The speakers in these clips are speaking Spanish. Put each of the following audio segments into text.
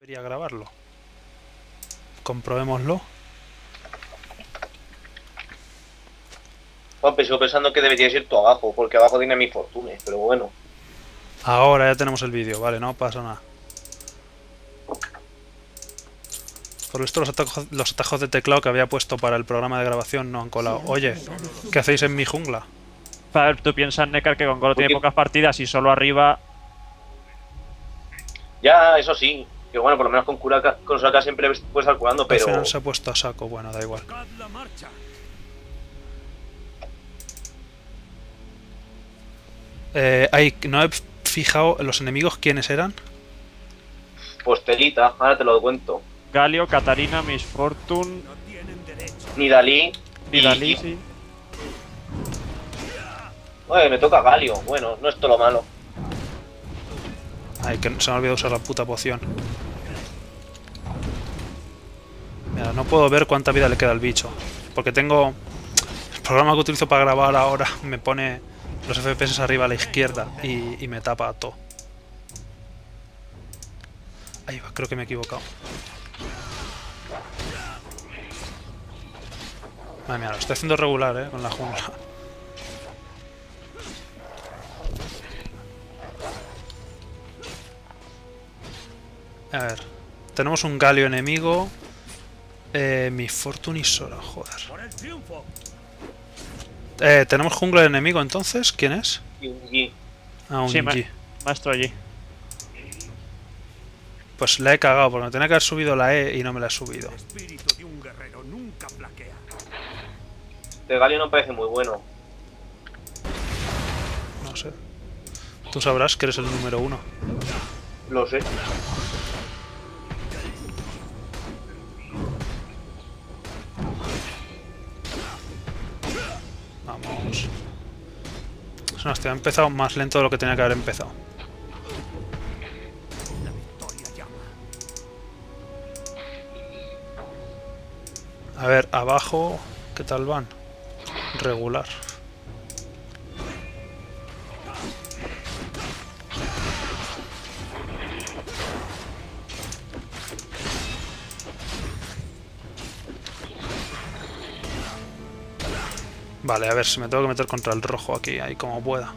Debería grabarlo. Comprobémoslo. Juanpe, sigo pensando que deberíais ir tú abajo, porque abajo tiene mi fortuna, pero bueno. Ahora ya tenemos el vídeo, vale, no pasa nada. Por esto los atajos de teclado que había puesto para el programa de grabación no han colado. Oye, ¿qué hacéis en mi jungla? A ver, tú piensas, Nekar, que Gongoro tiene Porque- pocas partidas y solo arriba. Ya, eso sí, que bueno, por lo menos con Soraka siempre puedes estar curando, Al pero... final se ha puesto a saco, bueno, da igual. No he fijado los enemigos quiénes eran. Pues telita, ahora te lo cuento. Galio, Katarina, Miss Fortune, Nidalí Nidalí, sí. Oye, me toca Galio. Bueno, no es todo lo malo. Ay, que se me ha olvidado usar la puta poción. Mira, no puedo ver cuánta vida le queda al bicho. Porque tengo... El programa que utilizo para grabar ahora me pone los FPS arriba a la izquierda y me tapa todo. Ahí va, creo que me he equivocado. Madre mía, lo estoy haciendo regular, con la jungla. A ver, tenemos un Galio enemigo. Mi Fortune y Sora, joder. ¿Tenemos jungla enemigo entonces? ¿Quién es? Y un Yi. Ah, un Sí, Yi. maestro allí. Pues la he cagado, porque me tenía que haber subido la E y no me la he subido. El Galio no parece muy bueno. No sé. Tú sabrás que eres el número 1. Lo sé. Vamos. Hostia, ha empezado más lento de lo que tenía que haber empezado. A ver, abajo, ¿qué tal van? Regular. Vale, a ver si me tengo que meter contra el rojo aquí, ahí como pueda.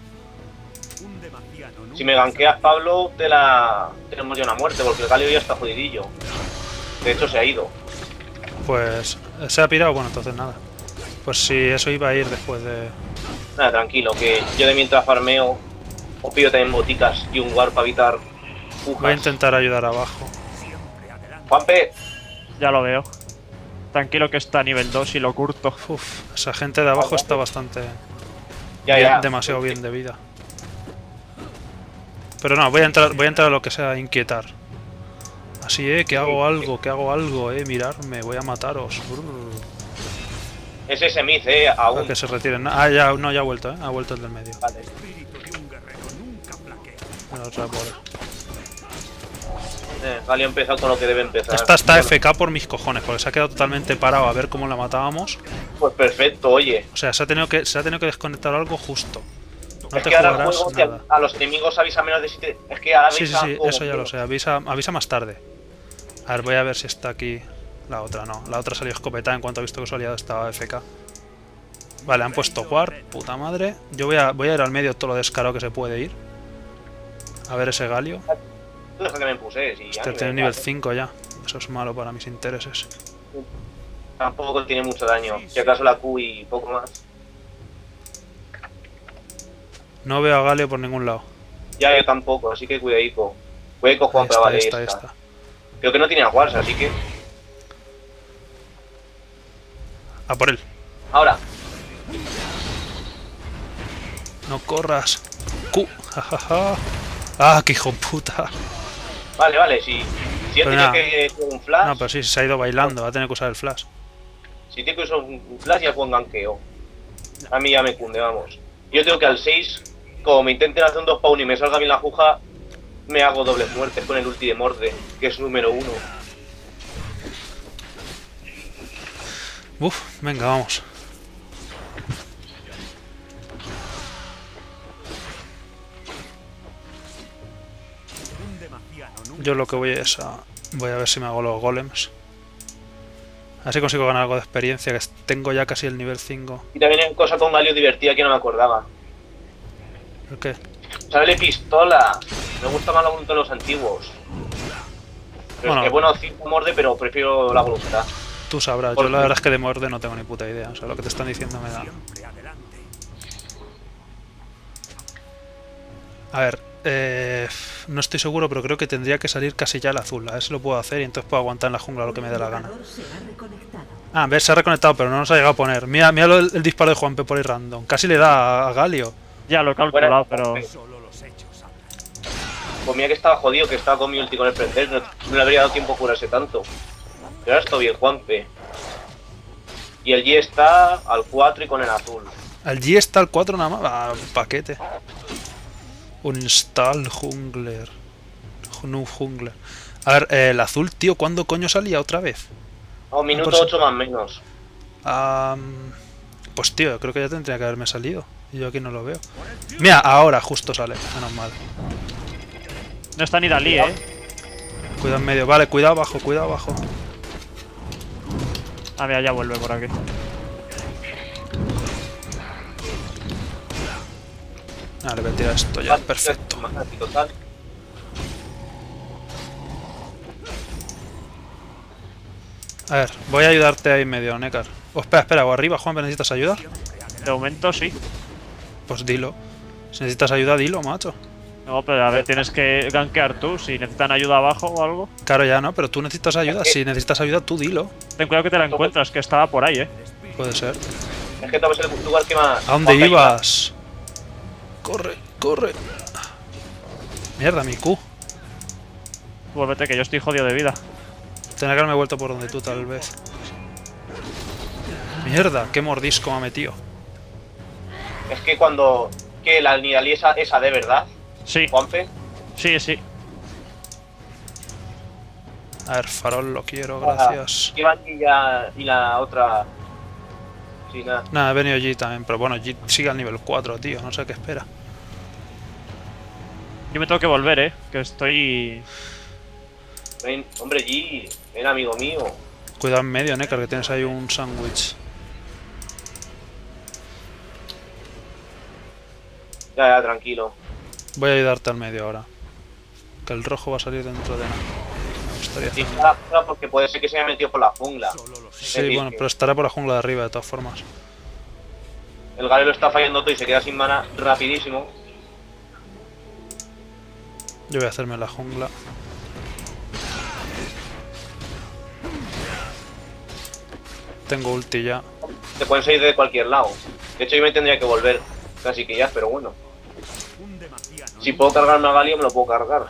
Si me gankeas, Pablo, tenemos ya una muerte, porque el Galio ya está jodidillo. De hecho, se ha ido. Pues... ¿Se ha pirado? Bueno, entonces nada. Pues sí, eso iba a ir después de... Nada, tranquilo, que yo de mientras farmeo, os pido también boticas y un war para evitar pujas. Voy a intentar ayudar abajo. Juanpe, Ya lo veo. Tranquilo que está a nivel 2 y lo curto. Uf, esa gente de abajo está bastante... ya. demasiado bien de vida. Pero no, voy a entrar a lo que sea, a inquietar. Así, que hago algo, mirarme, voy a mataros. Brrr. Es ese Miz, aún. A que se retiren. Ah, ya, no, ya ha vuelto, ha vuelto el del medio. Vale. Bueno, otra por... Galio ha empezado con lo que debe empezar. Esta está Bueno, FK por mis cojones, porque se ha quedado totalmente parado a ver cómo la matábamos. Pues perfecto, oye. O sea, se ha tenido que desconectar algo justo. No Es te que ahora el jugarás juego nada. a los enemigos avisa menos de 7. Es que ahora Sí, sí, avisa sí, como eso ya lo que- sé. Avisa más tarde. A ver, voy a ver si está aquí la otra. No, la otra salió escopetada en cuanto ha visto que su aliado estaba FK. Vale, han puesto Ward, puta madre. Yo voy a ir al medio todo lo descarado que se puede ir. A ver ese Galio. Tú deja que me puses y ya. Este ni tiene me nivel vale. 5 ya. Eso es malo para mis intereses. Tampoco tiene mucho daño. Si acaso la Q y poco más. No veo a Galio por ningún lado. Ya yo tampoco, así que cuidadico. Cuidadico, Juan, pero Ahí vale, está, esta. esta. Creo que no tiene aguas, así que. A por él. Ahora, No corras. Q. Jajaja. Ah, qué hijo puta. vale, si ya Pero tiene nada. que un flash, No, pero sí, se ha ido bailando. Va a tener que usar el flash. si tiene que usar un flash ya juega ganqueo. A mí ya me cunde, vamos. Yo tengo que al 6, como me intenten hacer un 2 pound y me salga bien la juja, me hago dobles muertes con el ulti de Morde, que es número 1. Uf, venga, vamos. Yo lo que voy es a... Voy a ver si me hago los golems. Así consigo ganar algo de experiencia, que tengo ya casi el nivel 5. Y también hay cosa con Galio divertida que no me acordaba. ¿El qué? Sale pistola. Me gusta más la voluntad de los antiguos. Pero Bueno. es que bueno, sí morde, pero prefiero la voluntad. Tú sabrás, yo la verdad es que de morde no tengo ni puta idea. O sea, lo que te están diciendo me da... A ver, no estoy seguro, pero creo que tendría que salir casi ya el azul. A ver si lo puedo hacer y entonces puedo aguantar en la jungla lo que me dé la gana. Ah, ves, se ha reconectado, pero no nos ha llegado a poner. Mira, mira el disparo de Juanpe por ahí random. Casi le da a Galio. Ya lo he calculado, pero... Pues mira que estaba jodido, que estaba con mi ulti con el prender. No le habría dado tiempo a curarse tanto. Pero ahora está bien, Juanpe. Y el G está al 4 y con el azul. El G está al 4 nada más. Ah, paquete. Uninstall jungler. No jungler. A ver, el azul, tío, ¿cuándo coño salía otra vez? A un minuto por si- 8 más menos. Pues tío, creo que ya tendría que haberme salido. Y yo aquí no lo veo. Mira, ahora justo sale. Menos mal. No está ni Dalí, ¿eh? Cuidado en medio. Vale, cuidado abajo, cuidado abajo. Ah, mira, ya vuelve por aquí. Vale, voy a tirar esto ya. Perfecto. Total. A ver, voy a ayudarte ahí medio, Nekar. Oh, espera, espera, o arriba, Juan, ¿necesitas ayuda? De momento sí. Pues dilo. Si necesitas ayuda, dilo, macho. No, pero a ver, tienes que gankear tú. Si necesitan ayuda abajo o algo. Claro, ya no, pero tú necesitas ayuda. Si necesitas ayuda, tú dilo. Ten cuidado que te la encuentras, que estaba por ahí, ¿eh? Puede ser. Es que tal vez el lugar que más. ¿A dónde Juanpe ibas? Corre, corre. Mierda, mi Q. Vuélvete, que yo estoy jodido de vida. Tendrá que haberme vuelto por donde tú, tal vez. Mierda, qué mordisco me ha metido. Es que cuando. Que la Nidalí esa de verdad, Sí, Juanpe. sí, sí. A ver, farol lo quiero, gracias. Que van y la otra. Sí, nada. Nada, he venido G también, pero bueno, G sigue al nivel 4, tío, no sé qué espera. Yo me tengo que volver, ¿eh? Que estoy... Ven, hombre, G, ven amigo mío. Cuidado en medio, Nekar, que tienes ahí un sándwich. Ya, tranquilo. Voy a ayudarte al medio ahora. Que el rojo va a salir dentro de nada. Me gustaría Y hacerlo. fuera porque puede ser que se haya metido por la jungla. Sí, bueno, pero estará por la jungla de arriba de todas formas. El Galio lo está fallando todo y se queda sin mana rapidísimo. Yo voy a hacerme la jungla. Tengo ulti ya. Te pueden salir de cualquier lado. De hecho, yo me tendría que volver casi que ya, pero bueno. Si puedo cargarme a Galio, me lo puedo cargar.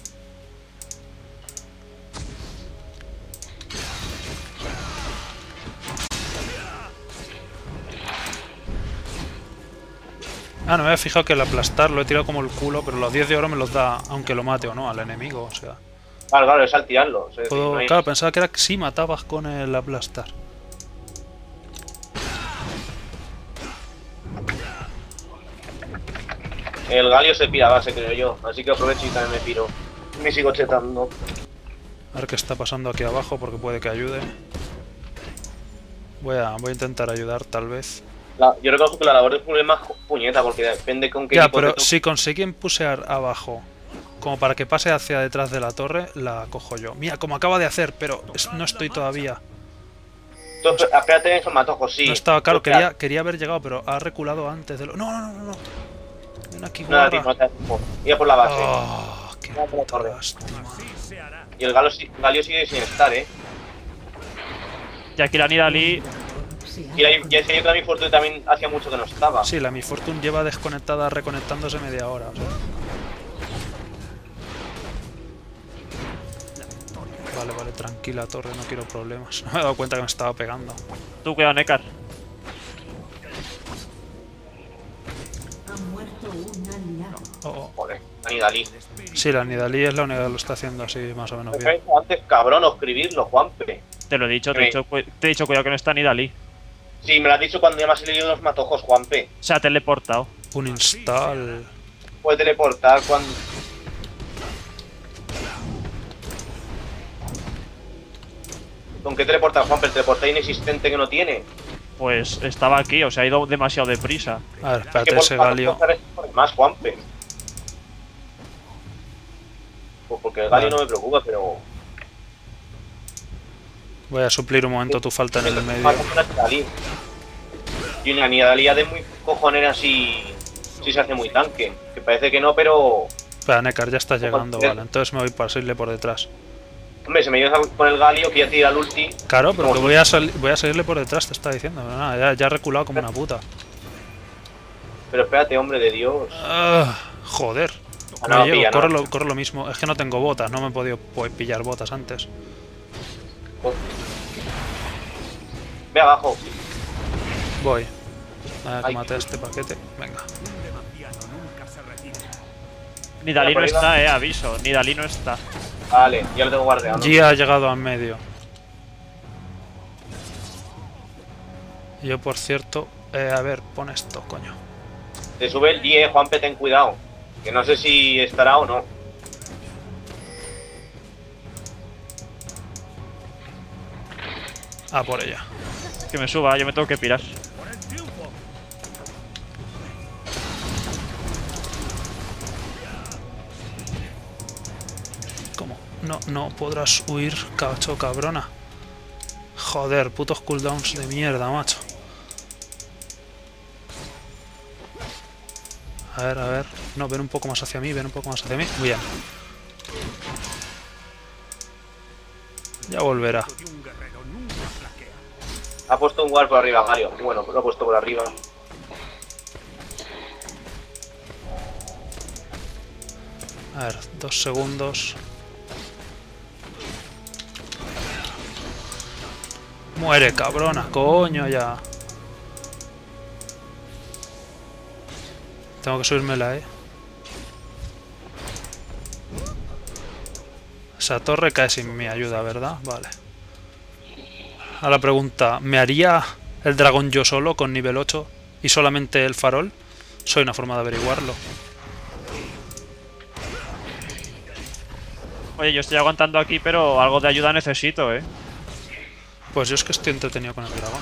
Ah, no me había fijado que el aplastar lo he tirado como el culo, pero los 10 de oro me los da, aunque lo mate o no, al enemigo, o sea. Claro, claro, es al tirarlo. Es decir, Puedo... no hay- Claro, pensaba que era que sí matabas con el aplastar. El Galio se pira a base, creo yo. Así que aprovecho y también me piro. Me sigo chetando. A ver qué está pasando aquí abajo, porque puede que ayude. Voy a intentar ayudar, tal vez. Yo reconozco que la labor de jungla es más puñeta, porque depende con qué Ya, equipo te pero toque. si consiguen pusear abajo, como para que pase hacia detrás de la torre, la cojo yo. Mira, como acaba de hacer, pero no estoy todavía. Entonces, espérate en somatojos, sí. No estaba claro, Espera. quería haber llegado, pero ha reculado antes de lo... No, no, no, no. Ven aquí, No da guarra. tiempo, no da tiempo. Iba por la base. Oh, qué Mira por la puta torre. lástima. Y el Galio sigue sin estar, Y aquí la Nidalí... Y ya decía yo que la mi Fortune también hacía mucho que no estaba. Sí, la Mi Fortune lleva desconectada, reconectándose media hora. O sea. Vale, vale, tranquila, torre, no quiero problemas. No me he dado cuenta que me estaba pegando. Tú cuidado, Nekar. Ha muerto un aliado. Oh, oh. Joder, la Nidalí. Sí, la Nidalí es la única que lo está haciendo así más o menos bien. Antes, cabrón, o escribirlo, Juanpe. Te lo he dicho, te he dicho cuidado que no está Nidalí. Sí, me lo has dicho cuando ya me has leído los matojos, Juanpe. Se ha teleportado. Un install. Puede teleportar cuando... ¿Con qué teleporta Juanpe? ¿El teleporta inexistente que no tiene? Pues estaba aquí, o sea, ha ido demasiado deprisa. A ver, Es que espérate, por ese Galio. más Juanpe. Pues porque el Galio Vale. no me preocupa, pero... Voy a suplir un momento tu falta en el medio. Y una Nidalee de muy cojonera si se hace muy tanque. Que parece que no, pero... Espera, Nekar, ya estás llegando, vale. Entonces me voy para seguirle por detrás. Hombre, se me ayuda con el Galio que ya tira el ulti. Claro, pero Como que tú. voy a seguirle por detrás, te está diciendo. Pero nada, ya he reculado como una puta. Pero espérate, hombre de Dios. Ah, joder. Ah, No no, llego, pilla, no. corre lo mismo. Es que no tengo botas, no me he podido pillar botas antes. Ve abajo. Voy. A que Ay. mate este paquete. Venga. Nidalee Mira, no por está, aviso. Nidalee no está. Vale, ya lo tengo guardeado. ¿no? G ha llegado al medio. Yo, por cierto... a ver, pon esto, coño. Te sube el 10, Juanpe, ten cuidado. Que no sé si estará o no. Ah, por ella. Que me suba, yo me tengo que pirar. ¿Cómo? No podrás huir, cacho cabrona. Joder, putos cooldowns de mierda, macho. A ver. No, ven un poco más hacia mí, ven un poco más hacia mí. Muy bien. Ya volverá. Ha puesto un ward por arriba, Galio. Bueno, lo ha puesto por arriba. A ver, 2 segundos. Muere, cabrona, coño ya. Tengo que subírmela, Esa torre cae sin mi ayuda, ¿verdad? Vale. A la pregunta, ¿me haría el dragón yo solo con nivel 8 y solamente el farol? Soy una forma de averiguarlo. Oye, yo estoy aguantando aquí, pero algo de ayuda necesito, Pues yo es que estoy entretenido con el dragón.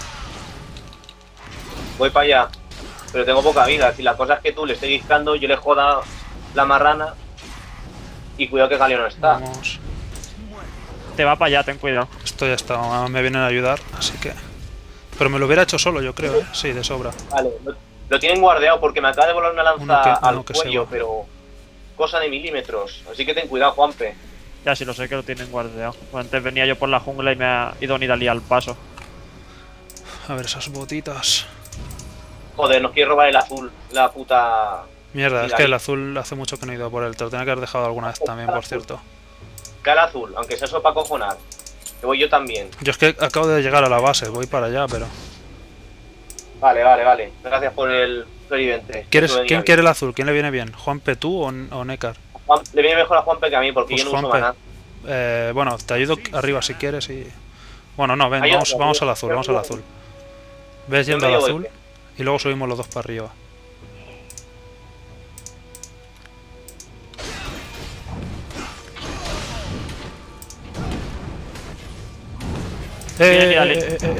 Voy para allá. Pero tengo poca vida. Si la cosa es que tú le estés discando, yo le joda la marrana. Y cuidado que Galio no está. Vamos. Te va para allá, ten cuidado. Esto ya está, me vienen a ayudar, así que... Pero me lo hubiera hecho solo, yo creo, Sí, de sobra. Vale, lo tienen guardeado porque me acaba de volar una lanza Uno al que se cuello, va. pero... Cosa de milímetros. Así que ten cuidado, Juanpe. Ya sí lo sé que lo tienen guardeado. Pues antes venía yo por la jungla y me ha ido Nidalee al paso. A ver, esas botitas... Joder, nos quiere robar el azul. La puta... Mierda, es Mira, que ahí. el azul hace mucho que no he ido por él. Te lo tenía que haber dejado alguna vez también, por cierto. Cara azul, aunque sea eso para cojonar. Que voy yo también. Yo es que acabo de llegar a la base, voy para allá, pero... Vale. Gracias por el clarividente. ¿Quieres, Eso venía ¿Quién bien. quiere el azul? ¿Quién le viene bien? ¿Juanpe tú o Nekar? Le viene mejor a Juanpe que a mí porque Pues yo no uso Juanpe. maná. Bueno, te ayudo arriba si quieres y... Bueno, no, ven, Ayuda, vamos al ayuda. azul, vamos al azul. Ves yendo al medio azul golpe. y luego subimos los dos para arriba. Viene Nidalee.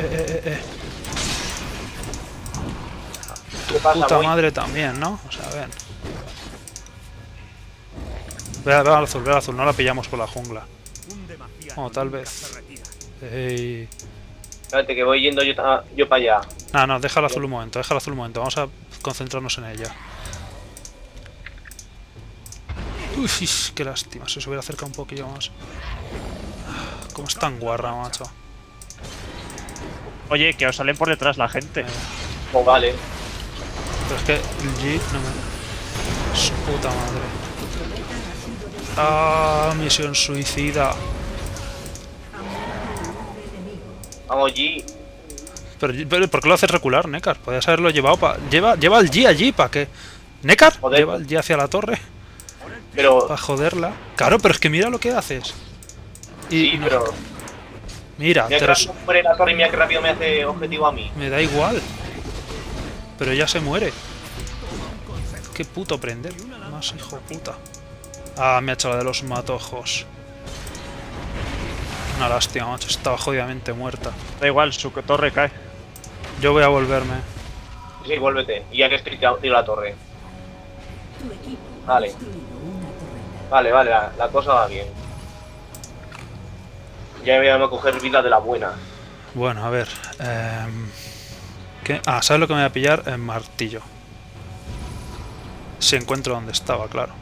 ¿Qué pasa, Puta voy? madre también, ¿no? O sea, ven. Ve al azul, no la pillamos por la jungla. O tal vez. Ey. Espérate que voy yendo yo para allá. No, deja el azul un momento, Vamos a concentrarnos en ella. Uy, qué lástima, si se hubiera acercado un poquillo más. Como es tan guarra, macho. Oye, que os salen por detrás la gente. Oh, vale. Pero es que el G no me... Su puta madre. Ah, misión suicida. Vamos, G. Pero ¿por qué lo haces recular, Nekar? Podrías haberlo llevado para... Lleva el G allí, ¿para qué? ¿Nekar? Joder. Lleva el G hacia la torre. Pero... Para joderla. Claro, pero es que mira lo que haces. Sí, no- pero... Mira, Mira que rápido muere la torre y mira que rápido me hace objetivo a mí. me da igual. Pero ya se muere. Qué puto prender. Más hijo puta. Ah, me ha hecho la de los matojos. Una lástima, macho. Estaba jodidamente muerta. Da igual, su torre cae. Yo voy a volverme. Sí, vuélvete. Y ya que estoy, tiro la torre. Tu equipo ha Vale. destruido una torreta. Vale, vale, la cosa va bien. Ya me voy a coger vida de la buena. Bueno, a ver. ¿Qué? Ah, ¿sabes lo que me voy a pillar? El martillo. Si encuentro donde estaba, claro.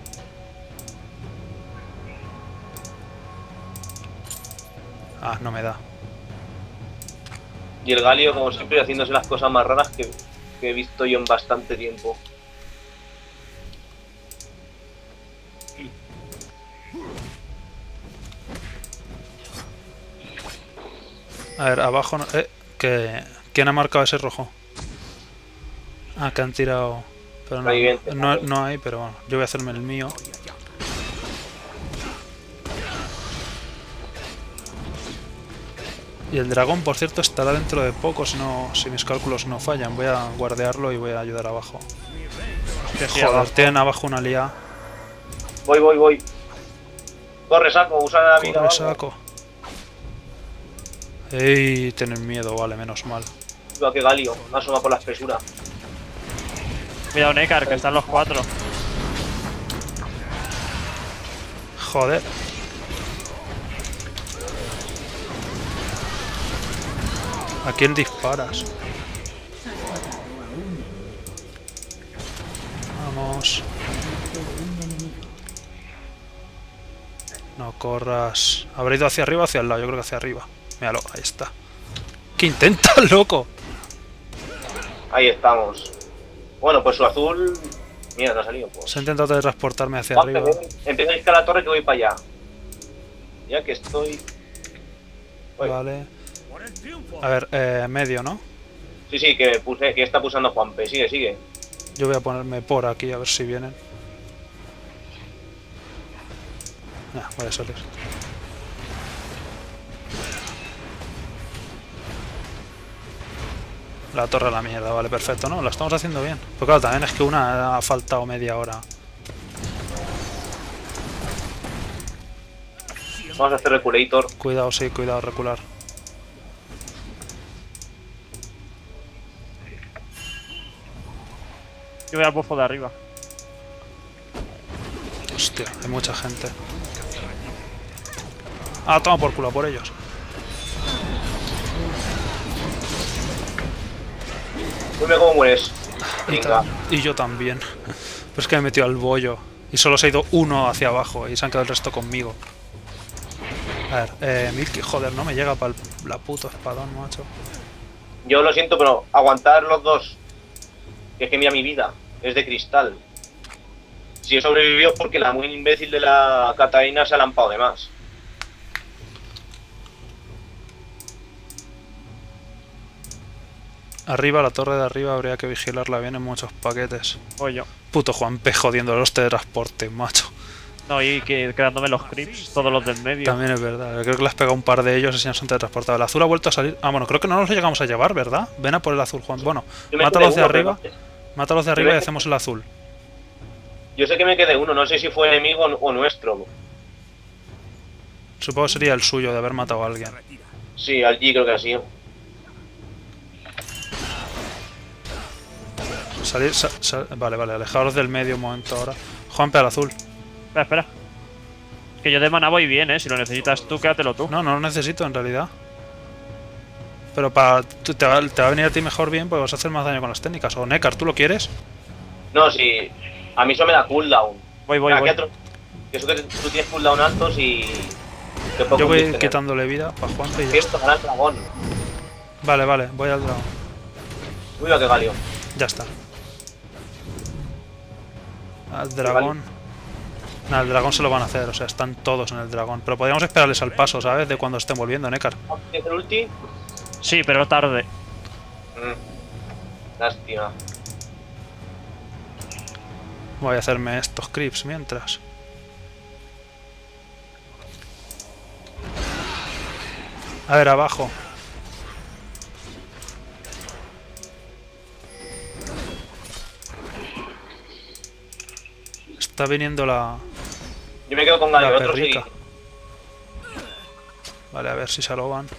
Ah, no me da. Y el Galio, como siempre, haciéndose las cosas más raras que he visto yo en bastante tiempo. A ver, abajo no... ¿Quién ha marcado ese rojo? Ah, que han tirado... Pero no, Reviviente, no hay, pero bueno. Yo voy a hacerme el mío. Y el dragón, por cierto, estará dentro de poco si mis cálculos no fallan. Voy a guardearlo y voy a ayudar abajo. Que sí, Joder, abajo. tienen abajo una liada. Voy. Corre, saco, usa la vida. Corre, vamos. saco. Ey, tienen miedo, vale, menos mal. Mira que Galio, asoma por la espesura. Cuidado, Nekar, que están los 4. Joder. ¿A quién disparas? Vamos. No corras. ¿Habrá ido hacia arriba o hacia el lado? Yo creo que hacia arriba. Míralo, ahí está. ¿Qué intentas, loco? Ahí estamos. Bueno, pues su azul... Mira, no ha salido. Pues. Se ha intentado teletransportarme hacia Vale, arriba. empieza a escalar la torre que voy para allá. Ya que estoy... Uy. Vale. A ver, medio, ¿no? Sí, que está pulsando Juanpe. Sigue. Yo voy a ponerme por aquí a ver si vienen. Voy a salir. La torre a la mierda, vale, perfecto, ¿no? Lo estamos haciendo bien. Pero claro, también es que una ha faltado media hora. Vamos a hacer reculator. Cuidado, sí, cuidado, recular. Yo voy al bufo de arriba. Hostia, hay mucha gente. Ah, toma por culo, por ellos. Dime cómo mueres. Y, Venga. y yo también. Pero es que me he metido al bollo. Y solo se ha ido uno hacia abajo y se han quedado el resto conmigo. A ver, Milky, joder, no me llega para la puto espadón, macho. Yo lo siento, pero aguantar los dos. Que es que mira mi vida. Es de cristal. Si he sobrevivido es porque la muy imbécil de la Catarina se ha lampado de más. Arriba, la torre de arriba, habría que vigilarla bien en muchos paquetes. Voy yo. Puto Juanpe jodiendo los teletransportes, macho. No, y quedándome los creeps, todos los del medio. También es verdad. Creo que le has pegado un par de ellos y se han teletransportado. El azul ha vuelto a salir. Ah, bueno, creo que no nos lo llegamos a llevar, ¿verdad? Ven a por el azul, Juan. Bueno, Yo me mátalos quedé de uno, pero arriba. no sé. Mátalos de arriba y hacemos el azul. Yo sé que me quedé uno, no sé si fue enemigo o nuestro. Supongo que sería el suyo de haber matado a alguien. Sí, al G creo que ha sido. Salir, vale, alejaros del medio un momento ahora. Juanpe al azul. Espera. Que yo de mana voy bien, Si lo necesitas tú, quédatelo tú. No lo necesito en realidad. Pero te va a venir a ti mejor bien porque vas a hacer más daño con las técnicas. O Nekar, ¿tú lo quieres? No, sí. A mí eso me da cooldown. Voy. Que eso que tú tienes cooldown altos y... Yo voy a ir quitándole vida para Juanpe y ya está. Esto, ganar dragón. Vale, voy al dragón. Uy, va que Galio. Ya está. Al dragón. Nada, el dragón se lo van a hacer, o sea, están todos en el dragón. Pero podríamos esperarles al paso, ¿sabes? De cuando estén volviendo, Nekar. ¿Tienes el ulti? Sí, pero tarde. Lástima. Voy a hacerme estos creeps mientras. A ver, abajo. Está viniendo la Yo me quedo con Galio, otro sí. perrica. Vale, a ver si se lo van.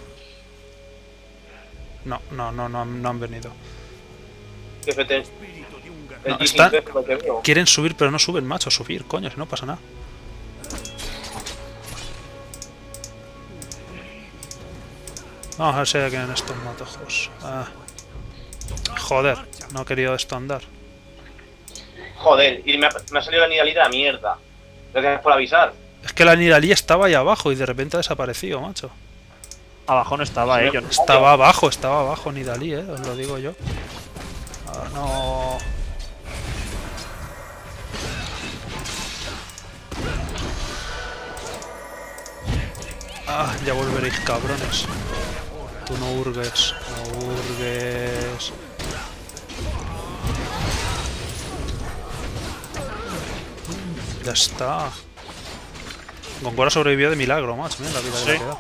No han venido. Jefe, el No, G5 están- es lo que veo. Quieren subir, pero no suben, macho. Subir, coño, si no pasa nada. Vamos a ver si hay alguien en estos matojos. Ah. Joder, no he querido esto andar. Joder, y me ha salido la Nidalee de la mierda. Gracias por avisar. Es que la Nidalee estaba ahí abajo y de repente ha desaparecido, macho. Abajo no estaba, yo no. Estaba abajo Nidalee, os lo digo yo. Ah, no. Ah, ya volveréis, cabrones. Tú no hurgues, no hurgues. Ya está. Gongora sobrevivió de milagro, macho. Mira la vida que le ha quedado.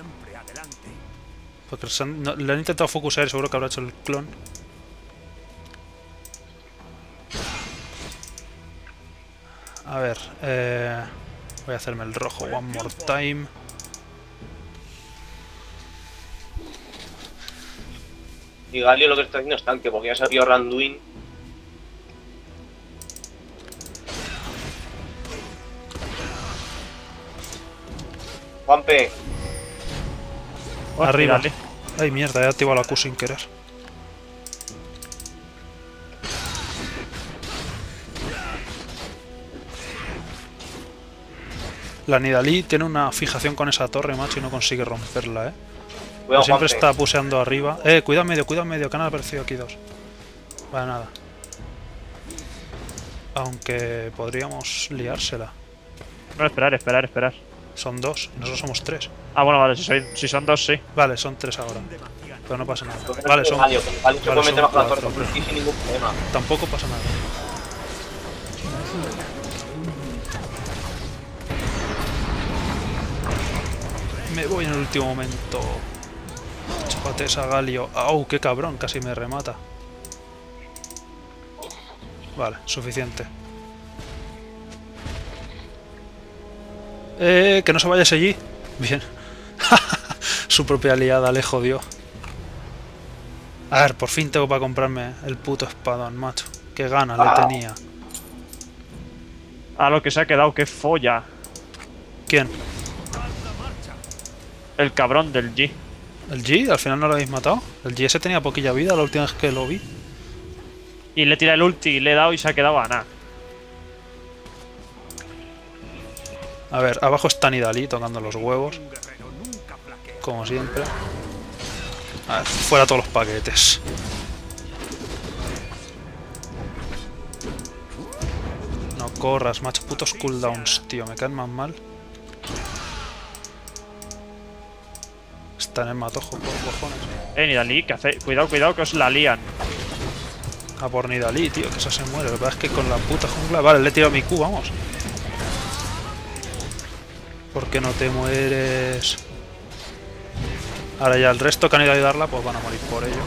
Porque le han intentado focusar y seguro que habrá hecho el clon. A ver, voy a hacerme el rojo one more time. Y Galio lo que está haciendo es tanque, porque ya se ha pillado Randuin. Juanpe, Hostia, Arriba. dale. Ay, mierda, he activado la Q sin querer. La Nidalee tiene una fijación con esa torre, macho, y no consigue romperla, cuidado Siempre Juanpe. está puseando arriba. Cuidado medio, que han aparecido aquí dos. Vale, nada. Aunque podríamos liársela. No, esperar. Son dos, y nosotros somos tres. Ah, bueno, vale, si son dos, sí. Vale, son tres ahora. Pero no pasa nada. Entonces, Vale, son. Galio, con Galio se vale, puede meter son bajo la cuatro, torre, pero y sin ningún problema. tampoco pasa nada. Me voy en el último momento. Chúpate esa Galio. ¡Au! ¡Qué cabrón! Casi me remata. Vale, suficiente. Que no se vaya ese allí. Bien. Su propia aliada le jodió. A ver, por fin tengo para comprarme el puto espadón, macho. Qué ganas le tenía. A lo que se ha quedado, qué folla. ¿Quién? El cabrón del G. ¿El G? ¿Al final no lo habéis matado? El G ese tenía poquilla vida la última vez que lo vi. Y le tira el ulti y le he dado y se ha quedado a nada. A ver, abajo está Nidalee tocando los huevos. Como siempre. A ver, fuera todos los paquetes. No corras, macho. Putos cooldowns, tío. Me caen más mal. Está en el matojo, por cojones. Nidalee, ¿qué hace? Cuidado que os la lían. A por Nidalee, tío, que eso se muere. Lo que pasa es que con la puta jungla... Vale, le he tirado mi Q, vamos. ¿Por qué no te mueres? Ahora ya el resto que han ido a ayudarla, pues van a morir por ello.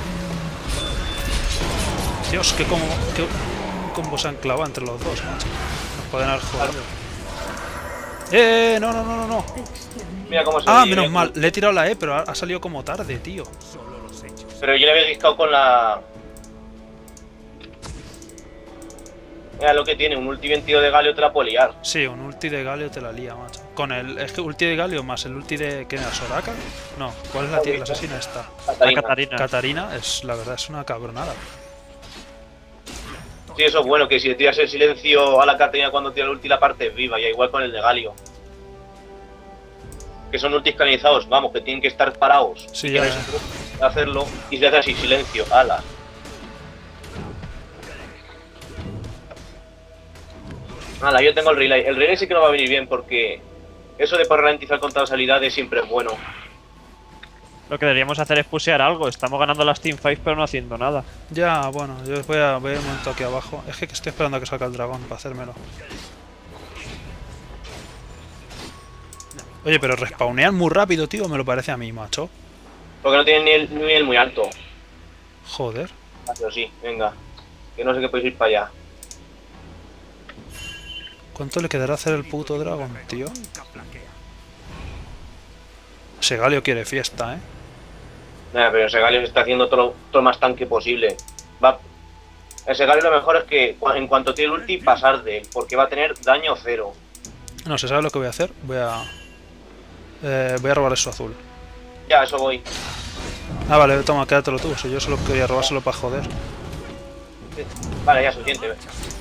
Dios, qué combo se han clavado entre los dos, macho. Nos pueden haber jodido. No. Mira cómo se Ah, divide. menos mal. Le he tirado la E, pero ha salido como tarde, tío. Pero yo le había discado con la... Mira lo que tiene, un ulti 22 de Galio te la puede liar. Sí, un ulti de Galio te la lía, macho. Con el... Es que ulti de Galio más el ulti de... ¿Quién era? ¿Soraka? No, ¿cuál es la asesina esta? La Catarina. Catarina. Catarina, la verdad es una cabronada. Sí, eso es bueno, que si le tiras el silencio a la Catarina cuando tira el ulti la parte es viva, y igual con el de Galio. Que son ultis canalizados, vamos, que tienen que estar parados. Sí, Y ya, que no se puede hacerlo, y se le hace así silencio, ala. Ala, yo tengo el relay. El relay sí que no va a venir bien porque eso de poder ralentizar contra las habilidades siempre es bueno. Lo que deberíamos hacer es pushear algo. Estamos ganando las teamfights pero no haciendo nada. Ya, bueno, yo voy a un momento aquí abajo. Es que estoy esperando a que salga el dragón para hacérmelo. Oye, pero respawnean muy rápido, tío, me lo parece a mí, macho. Porque no tienen nivel muy alto. Joder. Ah, pero sí, venga. Que no sé qué podéis ir para allá. ¿Cuánto le quedará hacer el puto dragón, tío? Segalio quiere fiesta, ¿eh? Nada, pero Segalio se está haciendo todo lo más tanque posible. El Segalio lo mejor es que en cuanto tiene el ulti, pasar de él, porque va a tener daño 0. No sé, ¿sabes lo que voy a hacer? Voy a robar eso azul. Ya, eso voy. Ah, vale, toma, quédatelo tú. Si yo solo quería robárselo para joder. Vale, ya suficiente.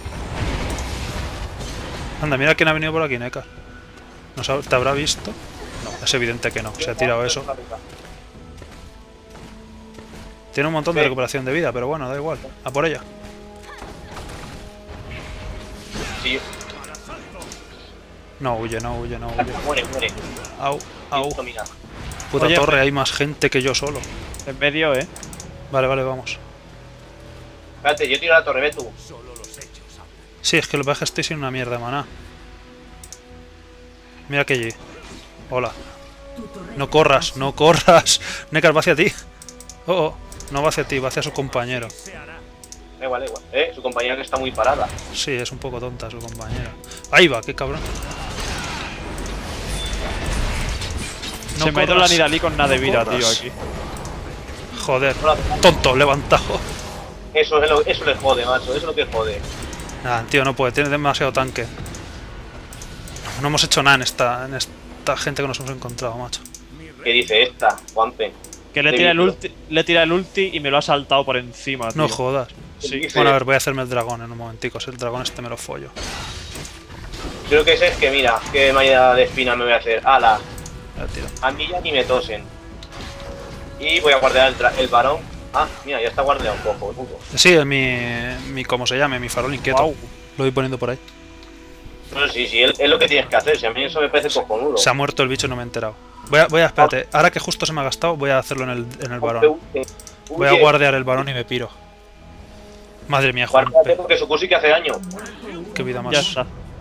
Anda, mira quién ha venido por aquí, Nekar. ¿No ¿Te habrá visto? No, es evidente que no. Se ha tirado eso. Tiene un montón de recuperación de vida, pero bueno, da igual. A por ella. Sí. No huye, no huye, no huye. Muere. Au, au. Listo, mira. Puta Oye, torre, hay más gente que yo solo. En medio, Vale, vale, vamos. Espérate, yo tiro la torre, ve tú. Sí, es que lo que pasa es que estoy sin una mierda de maná. Mira que allí. Hola. No corras, no corras. Nekar va hacia ti. Oh, no va hacia ti, va hacia su compañero. Da igual, da igual. Su compañera que está muy parada. Sí, es un poco tonta su compañera. Ahí va, qué cabrón. No Se me ha ido la corras, Nidalee con nada de no vida, tío, corras. aquí. Joder, tonto, levantado. Eso le jode, macho. Eso es lo que jode. Nah, tío, no puede, tiene demasiado tanque. No hemos hecho nada en esta gente que nos hemos encontrado, macho. ¿Qué dice esta, Juanpe? Que le tira el ulti y me lo ha saltado por encima, tío. No jodas. Sí. Bueno, a ver, voy a hacerme el dragón en un momentico. Si el dragón este me lo follo. Creo que ese es que, mira, qué malla de espina me voy a hacer. ¡Hala! Ya, tío. A mí ya ni me tosen. Y voy a guardear el varón. Ah, mira, ya está guardeado un poco. Sí, mi ¿cómo se llame? Mi farol inquieto. Guau. Lo voy poniendo por ahí. No, sí, es lo que tienes que hacer. Si a mí eso me parece cojonudo. Se ha muerto el bicho y no me he enterado. Voy a, espérate. Ahora que justo se me ha gastado, voy a hacerlo en el varón. Voy a guardear el varón y me piro. Madre mía, Juan. Guárdate porque su sí que hace daño. Qué vida más. Ya está.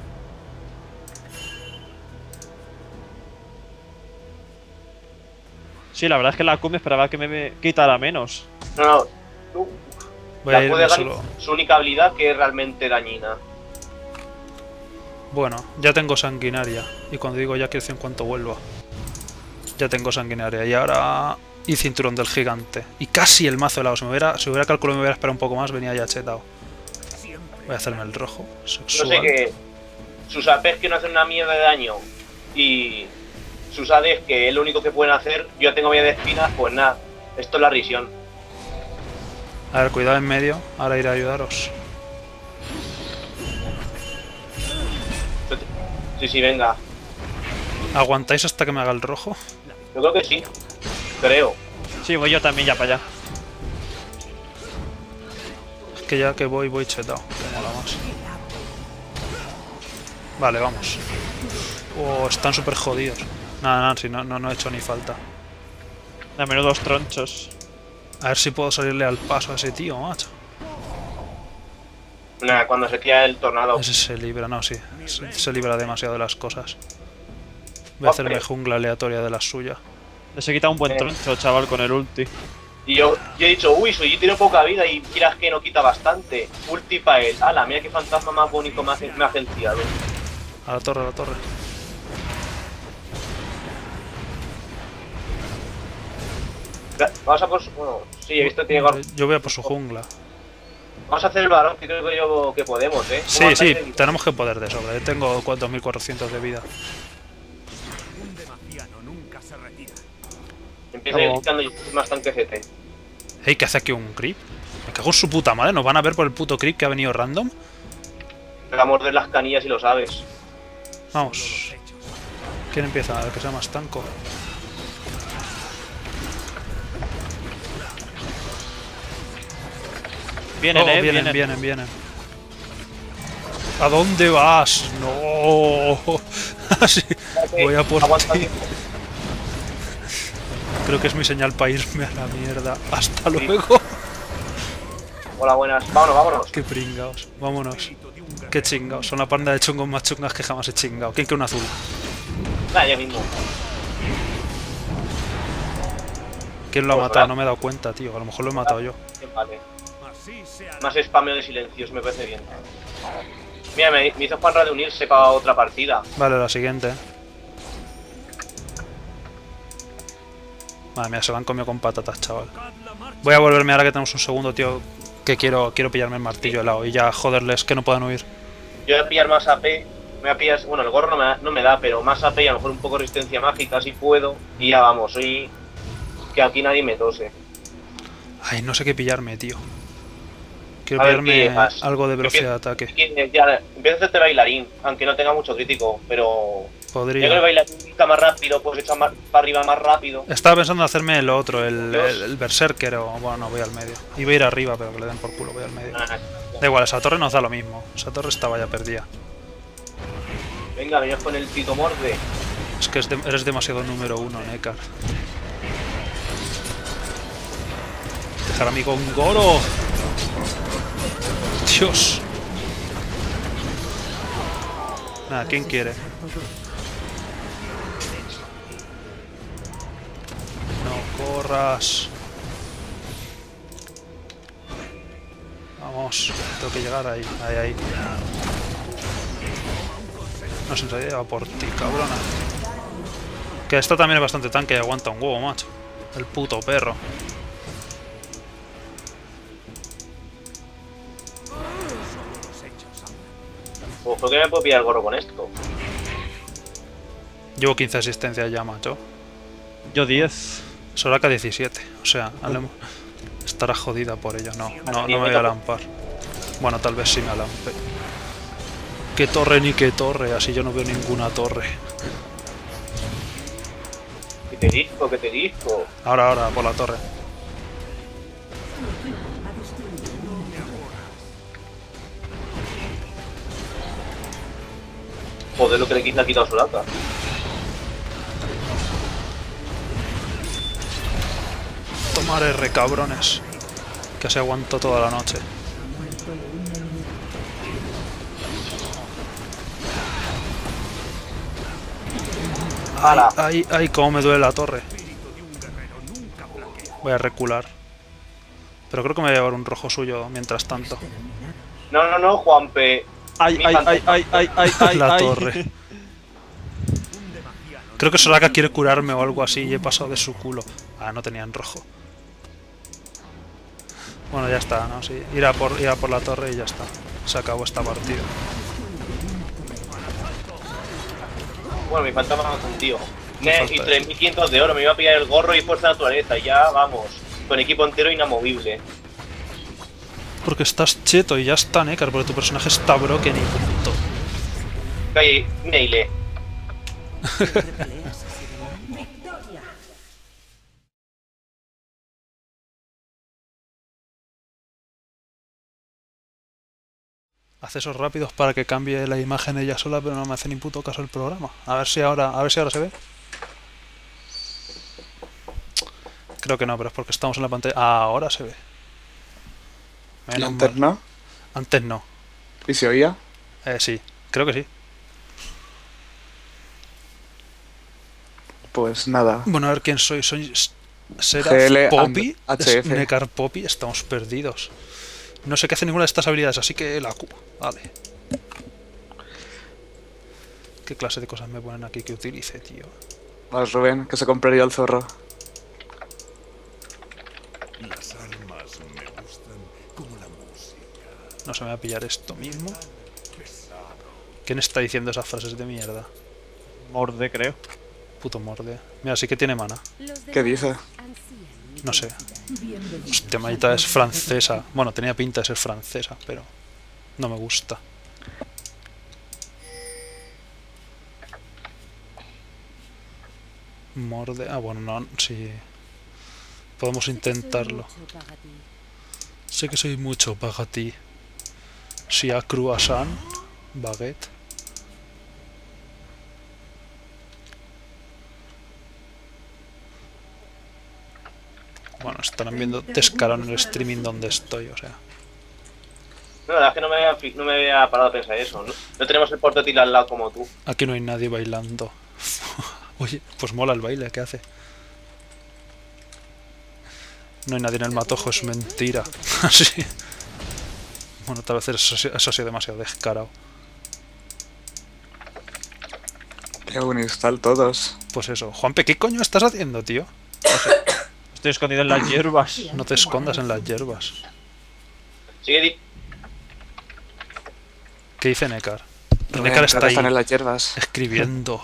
Sí, la verdad es que la Q me esperaba que me quitara menos. No, tú. Voy a La irme puede dar solo. su única habilidad que es realmente dañina. Bueno, ya tengo sanguinaria. Y cuando digo ya quiero decir en cuanto vuelva. Ya tengo sanguinaria. Y ahora... Y cinturón del gigante. Y casi el mazo helado. Si hubiera calculado y me hubiera esperado un poco más, venía ya chetado. Voy a hacerme el rojo. Sexual. No sé qué. Sus APs que no hacen una mierda de daño. Y sus ADs que es lo único que pueden hacer. Yo tengo miedo de espinas, pues nada. Esto es la risión. A ver, cuidado en medio. Ahora iré a ayudaros. Sí, venga. ¿Aguantáis hasta que me haga el rojo? Yo creo que sí. Creo. Sí, voy yo también ya para allá. Es que ya que voy chetado. Que mola más. Vale, vamos. Oh, están súper jodidos. Nada, si no he hecho ni falta. Dame dos tronchos. A ver si puedo salirle al paso a ese tío, macho. Nada, cuando se queda el tornado. Ese se libra, no, sí. Se libra demasiado de las cosas. Voy a hacerme jungla aleatoria de las suyas. Les he quitado un buen troncho, chaval, con el ulti. Y yo he dicho, uy, Suji tiene poca vida y miras que no quita bastante. Ulti para él. Ala, mira qué fantasma más bonito me ha agenciado. A la torre, a la torre. Vamos a por su... Bueno, sí, he visto que tiene... Yo voy a por su jungla. Vamos a hacer el varón, que creo que yo que podemos, ¿eh? Sí, sí, tenemos que poder de sobra. Yo tengo 2400 de vida. Empieza gritando y más tanque CT. Ey, ¿qué hace aquí un creep? Me cago en su puta madre. ¿Nos van a ver por el puto creep que ha venido random? Te va a morder las canillas y lo sabes. Vamos. ¿Quién empieza? El que sea más tanco. Vienen, vienen. ¿A dónde vas? No. Sí, voy a por ti. Creo que es mi señal para irme a la mierda. Hasta luego. Hola, buenas. Vámonos. Qué pringaos. Vámonos. Qué chingaos. Son la panda de chungos más chungas que jamás he chingado. ¿Quién quiere un azul? Ya mismo. ¿Quién lo ha matado? No me he dado cuenta, tío. A lo mejor lo he matado yo. Vale. Más spameo de silencios, me parece bien. Mira, me hizo Juanra de unirse para otra partida. Vale, la siguiente. Madre mía, se lo han comido con patatas, chaval. Voy a volverme ahora que tenemos un segundo, tío. Que quiero pillarme el martillo helado y ya joderles que no puedan huir. Yo voy a pillar más AP. Me voy a pillar. Bueno, el gorro no me da, pero más AP y a lo mejor un poco de resistencia mágica si puedo. Y ya vamos, soy. Que aquí nadie me tose. Ay, no sé qué pillarme, tío. Quiero A ver, pillarme ¿qué vas? algo de velocidad de ataque. Ya, empieza a hacerte bailarín, aunque no tenga mucho crítico, pero. Yo creo que Podría. bailarín está más rápido, pues echar para arriba más rápido. Estaba pensando en hacerme el otro, el Berserker o... Bueno, no, voy al medio. Iba a ir arriba, pero que le den por culo, voy al medio. Ah, Da igual, esa torre nos da lo mismo. Esa torre estaba ya perdida. venga, venías con el Tito Morde. Es que eres demasiado número uno, Nekar. Dejar a mi Gongoro. Dios. Nada, ¿quién quiere? No corras. Vamos, tengo que llegar ahí, ahí. No se va por ti, cabrona. Que esta también es bastante tanque y aguanta un huevo, macho. El puto perro. Pues ¿por qué me puedo pillar el gorro con esto? Llevo 15 asistencias ya, macho. Yo 10. Soraka 17. O sea, estará jodida por ello. No me voy a lampar. Bueno, tal vez sí me alampe. ¿Qué torre ni qué torre? Así yo no veo ninguna torre. ¿Qué te disco? ¿Qué te disco? Ahora, por la torre. Joder, lo que le ha quitado su lata. Tomar R, cabrones. Que se aguantó toda la noche. ¡Hala! Ay, cómo me duele la torre. Voy a recular. Pero creo que me voy a llevar un rojo suyo mientras tanto. No, Juanpe. Ay, La torre. Creo que Soraka quiere curarme o algo así y he pasado de su culo. Ah, no tenía en rojo. Bueno, ya está, ¿no? Sí. Ir a por la torre y ya está. Se acabó esta partida. Bueno, me faltaba más un tío. Y 3500 de oro, me iba a pillar el gorro y fuerza de naturaleza. Ya vamos, con equipo entero inamovible. Porque estás cheto y ya está, Nekar, porque tu personaje está broken y punto. Calle, Neile. Accesos rápidos para que cambie la imagen ella sola, pero no me hace ni puto caso el programa. A ver si ahora se ve. Creo que no, pero es porque estamos en la pantalla. Ahora se ve. ¿Y Menos antes mal. no? Antes no. ¿Y se oía? Sí, creo que sí. Pues nada. Bueno, a ver quién soy. Soy Seraph GL Poppy. HF. Nekar Poppy. Estamos perdidos. No sé qué hace ninguna de estas habilidades, así que la Q. Vale. ¿Qué clase de cosas me ponen aquí que utilice, tío? Vas, Rubén, que se compraría el zorro. No se me va a pillar esto mismo. ¿Quién está diciendo esas frases de mierda? Morde, creo. Puto morde. Mira, sí que tiene mana. ¿Qué dice? No sé. Hostia, maldita es francesa. Bueno, tenía pinta de ser francesa, pero no me gusta. Morde. Ah, bueno, no, sí. Podemos intentarlo. Sé que soy mucho para ti. Si a croissant, baguette. Bueno, estarán viendo descarado en el streaming donde estoy, o sea. No, la verdad es que no me había parado a pensar eso. No tenemos el portátil al lado como tú. Aquí no hay nadie bailando. Oye, pues mola el baile, ¿qué hace? No hay nadie en el matojo, es mentira. Sí. Bueno, tal vez eso ha sido demasiado descarado. Que un install todos. Pues eso. Juanpe, ¿qué coño estás haciendo, tío? Estoy escondido en las hierbas. No te escondas en las hierbas. Sigue Di. ¿Qué dice Nekar? Rubén, Nekar está ahora ahí están en las hierbas. escribiendo.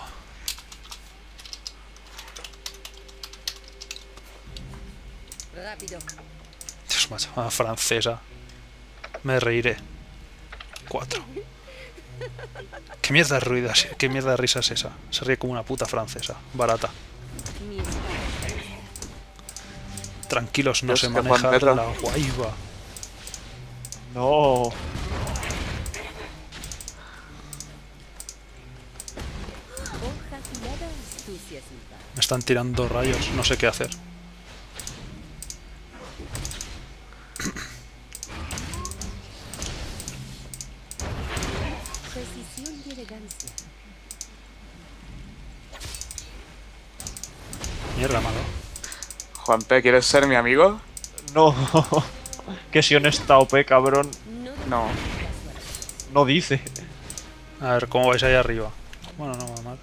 Rápido. Dios, macho, francesa. Me reiré. 4. ¿Qué mierda de ruido? ¿Qué mierda de risa es esa? Se ríe como una puta francesa. Barata. Mi espada. Tranquilos, no Dios, se qué maneja Juan Pedro. la guaiba. No. Hoja afilada, astucia sin par. Me están tirando rayos, no sé qué hacer. Precisión y elegancia. Mierda, malo. Juan P, ¿quieres ser mi amigo? No. Que si honesta OP, cabrón. No. No dice. A ver, ¿cómo vais ahí arriba? Bueno, no va mal.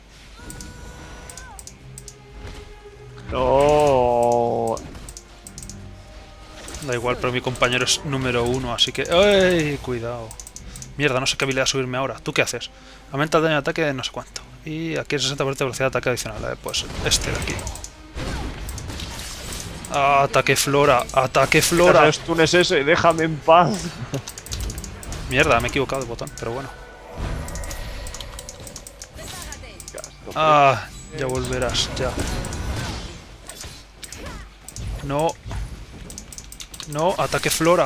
No. Da igual, pero mi compañero es número 1, así que... ¡Ey! Cuidado. Mierda, no sé qué habilidad subirme ahora. ¿Tú qué haces? Aumenta el daño de ataque de no sé cuánto. Y aquí el 60% de velocidad de ataque adicional. Pues este de aquí. ¡Ah, ataque flora! ¡Ataque flora! ¿Qué stun es ese? Déjame en paz. Mierda, me he equivocado de botón, pero bueno. ¡Ah! Ya volverás, ya. No. No, ataque flora.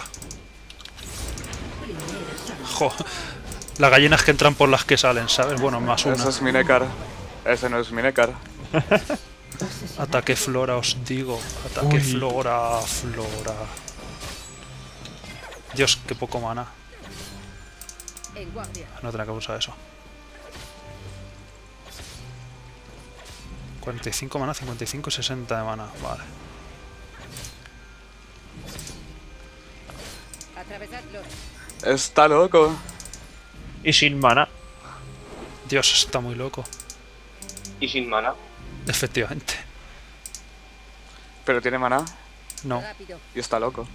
Jo. Las gallinas que entran por las que salen, ¿sabes? Bueno, más una. Ese es mi Nekar. Ese no es mi Nekar. Ataque flora, os digo. Ataque Uy. flora, flora. Dios, qué poco mana. En guardia. No tenía que usar eso. 45 mana, 55 y 60 de mana. Vale. Atravesadlo. Está loco. Y sin mana. Dios, está muy loco. Y sin mana. Efectivamente. Pero tiene maná No. Rápido. y está loco.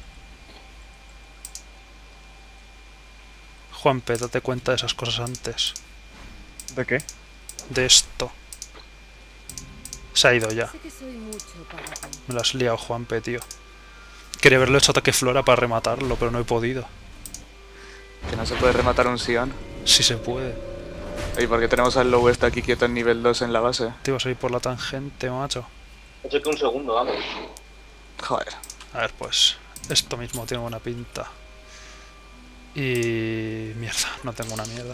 Juanpe, date cuenta de esas cosas antes. ¿De qué? De esto. Se ha ido ya. Sé que soy mucho para ti. Me lo has liado, Juanpe, tío. Quería haberle hecho ataque flora para rematarlo, pero no he podido. Que no se puede rematar un Sion. Si se puede. ¿Y por qué tenemos al Low este aquí quieto en nivel 2 en la base? Te ibas a ir por la tangente, macho. He hecho que un segundo, vamos. Joder. A ver, pues. Esto mismo tiene buena pinta. Y... mierda, no tengo una mierda.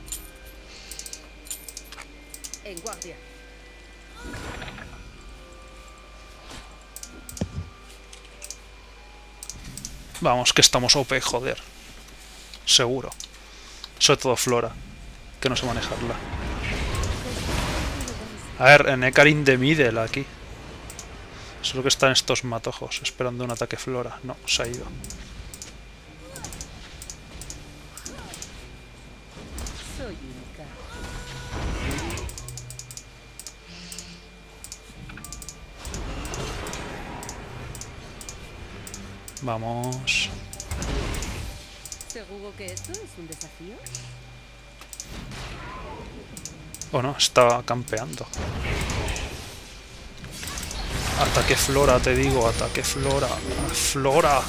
En guardia. Vamos, que estamos OP, joder. Seguro. Sobre todo Flora, que no sé manejarla. A ver, en Ekarin de Middle aquí. Solo que están estos matojos esperando un ataque Flora. No, se ha ido. Soy única. Vamos. ¿Seguro que esto es un desafío? Oh no, está campeando. Ataque Flora, te digo, ataque Flora. Flora.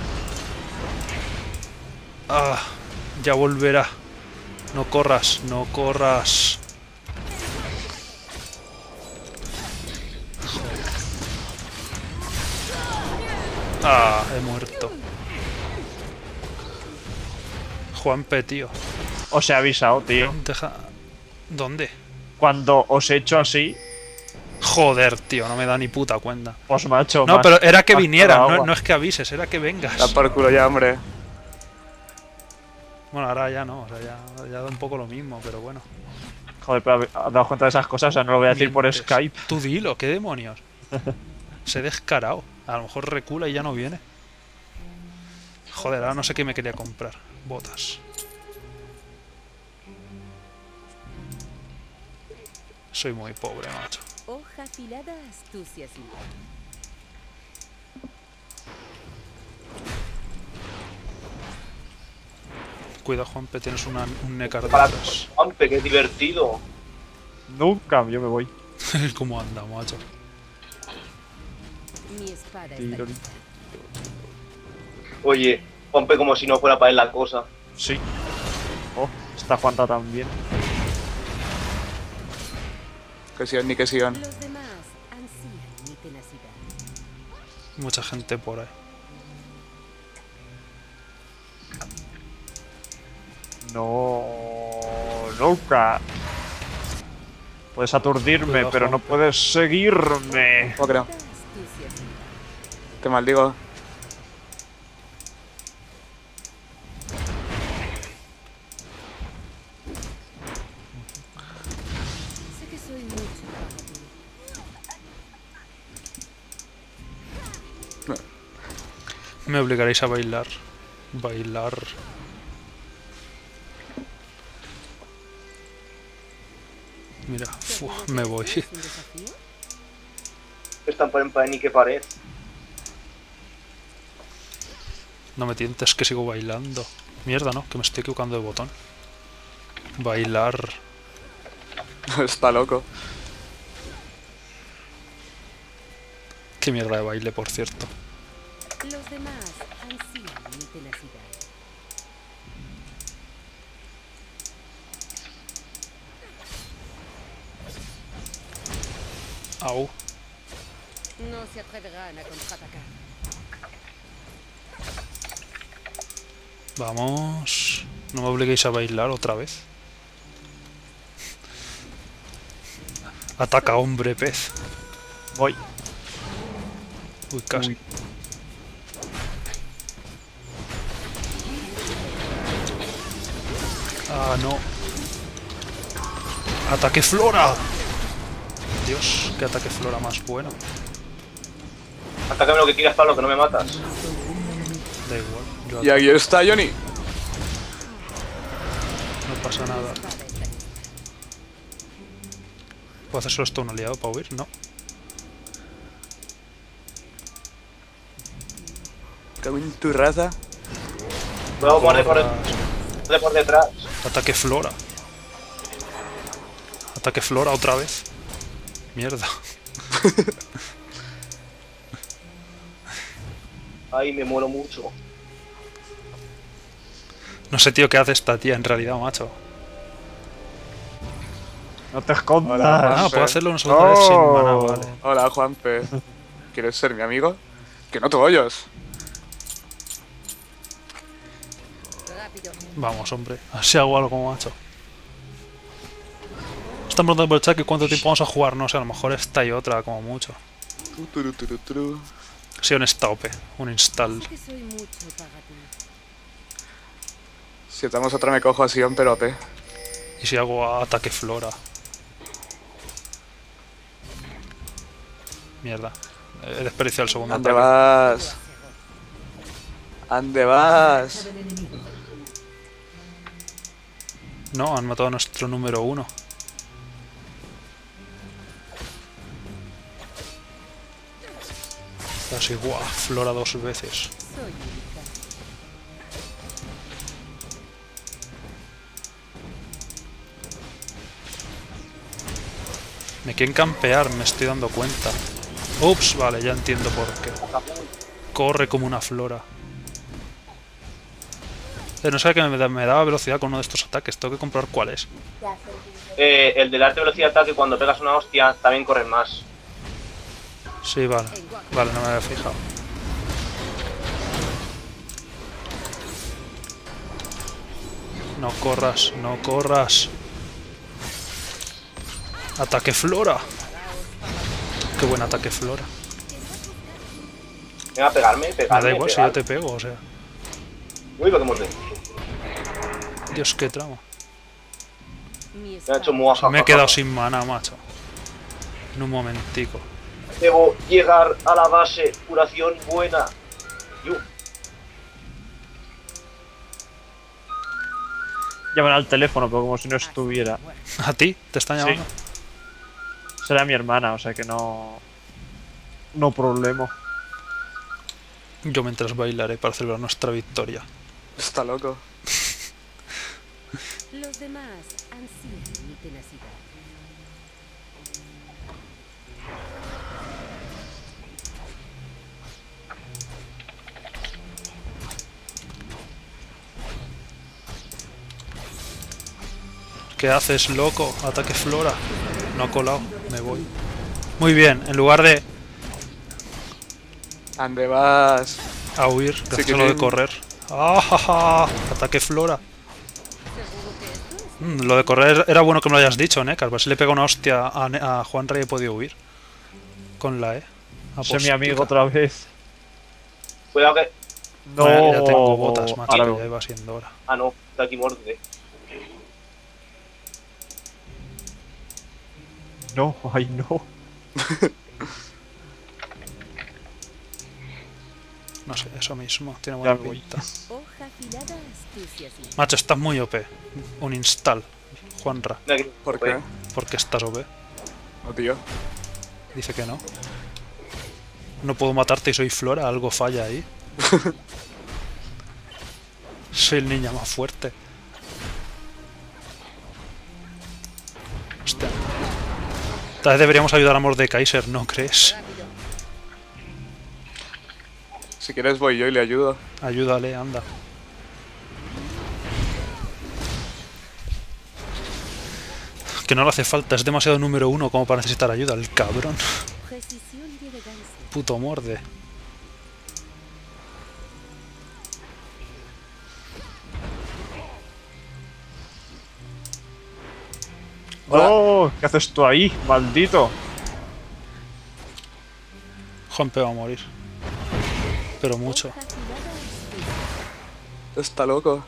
Ah, ya volverá. No corras, no corras. Ah, he muerto. Juanpe, tío. Os he avisado, tío. Deja... ¿Dónde? Cuando os he hecho así, Joder, tío, no me da ni puta cuenta. os macho. No, pero era que más viniera, cada no, agua. no es que avises, era que vengas. Da por culo ya, hombre. Bueno, ahora ya no, o sea, ya da un poco lo mismo, pero bueno. Joder, pero has dado cuenta de esas cosas, o sea, no lo voy a decir por Mientes. Skype. Tú dilo, ¿qué demonios? Se he descarado. A lo mejor recula y ya no viene. Joder, ahora no sé qué me quería comprar. Botas. Soy muy pobre, macho. Hoja afilada, astucia sin par. Cuidado, Juanpe, tienes un Nekard Para detrás. Juanpe, qué divertido. Nunca, yo me voy. ¿Cómo anda, macho? Mi espada está Tiro. lista. Oye, Juanpe como si no fuera para él la cosa. Sí. Oh, está Juanta también. Que sigan ni que sigan. Los demás ansían mi tenacidad. Mucha gente por ahí. No, nunca. Puedes aturdirme, Cuidado, pero no Juanpe. puedes seguirme. ¿Cómo que no? Astucia sin par. Te maldigo. Sé que soy mucho para ti. Me obligaréis a bailar. Bailar. Mira, me voy. ¿Es un desafío? Están por en ni que pared. No me tientes que sigo bailando. Mierda, ¿no? Que me estoy equivocando de botón. Bailar. Está loco. Qué mierda de baile, por cierto. Los demás ansían mi tenacidad. Au. No se atreverán a contraatacar. Vamos. No me obliguéis a bailar otra vez. Ataca, hombre, pez. Voy. Uy, casi. Uy. Ah, no. ¡Ataque Flora! Dios, qué ataque Flora más bueno. Atácame lo que quieras, Pablo, que no me matas. Da igual, yo Y aquí está Johnny. no pasa nada. Espada está lista. ¿Puedo hacer solo esto un aliado para huir? No. Cago en tu raza. Luego muerde por detrás. Ataque Flora. Ataque Flora otra vez. Mierda. Ay, me muero mucho. No sé, tío, qué hace esta tía en realidad, macho. No te escondas. Hola, Ah, Juanpe. puedo hacerlo una sola vez sin mana, vale. Hola, Juanpe. ¿Quieres ser mi amigo? Que no te oyes. Rápido. Vamos, hombre. Así hago algo, macho. Están preguntando por el chat que cuánto tiempo vamos a jugar. No sé, a lo mejor esta y otra, como mucho. Turu, turu, turu. Sí, un stop, un install. Sé que soy mucho para ti. Si estamos otra me cojo a Sion, pero AP. Y si hago ataque Flora. Mierda. He desperdiciado el segundo ¿Dónde ataque. vas? ¿Dónde vas? No, han matado a nuestro número 1. Así, guau, Flora 2 veces. Soy única. Me quieren campear, me estoy dando cuenta. Ups, vale, ya entiendo por qué. Corre como una flora. No sé que me daba velocidad con uno de estos ataques. Tengo que comprobar cuál es. El del arte de velocidad de ataque, cuando pegas una hostia, también corren más. Sí, vale. Vale, no me había fijado. No corras, no corras. Ataque Flora. Qué buen ataque Flora. Venga, pegarme, Me pegarme. da igual si yo te pego, o sea. Uy, lo que muerde. Dios, qué trama. Mi Me ha espada. hecho muaja. Me he quedado sin mana, macho. En un momentico. Debo llegar a la base. Curación buena. Yu. Llaman al teléfono, pero como si no estuviera. ¿A ti? ¿Te están llamando? Será mi hermana, o sea que no... No problema. Yo mientras bailaré para celebrar nuestra victoria. Está loco. Los demás ansían mi tenacidad. ¿Qué haces, loco? Ataque Flora. No ha colado. Me voy. Muy bien. En lugar de ¿Dónde vas? a huir, gracias a lo de Chiquitín. correr. ¡Ah, ja, ja! Ataque Flora. Lo de correr era bueno que me lo hayas dicho, Nekar. Pues si le pego una hostia a Juanra y he podido huir. Con la E. Sé mi amigo otra vez. Cuidado que. No, Bueno, ya tengo botas, macho. ahora Ya no. iba siendo hora. Ah, no, está aquí morde. No, ay no. No sé, eso mismo. Tiene Ya buena vi. pinta. Hoja afilada, astucia sin Macho, estás muy OP. Un install. Juanra. Mira aquí. ¿Por qué? ¿Por qué estás OP? No, tío. Dice que no. No puedo matarte y soy Flora. Algo falla ahí. Soy el niño más fuerte. Hostia. Tal vez deberíamos ayudar a Mordekaiser, ¿no crees? Si quieres voy yo y le ayudo. Ayúdale, anda. Que no le hace falta, es demasiado número uno como para necesitar ayuda, el cabrón. precisión y elegancia. Puto morde. ¡Oh! ¿Qué haces tú ahí, maldito? Juanpe va a morir. Pero mucho. Hoja afilada, astucia. Está loco.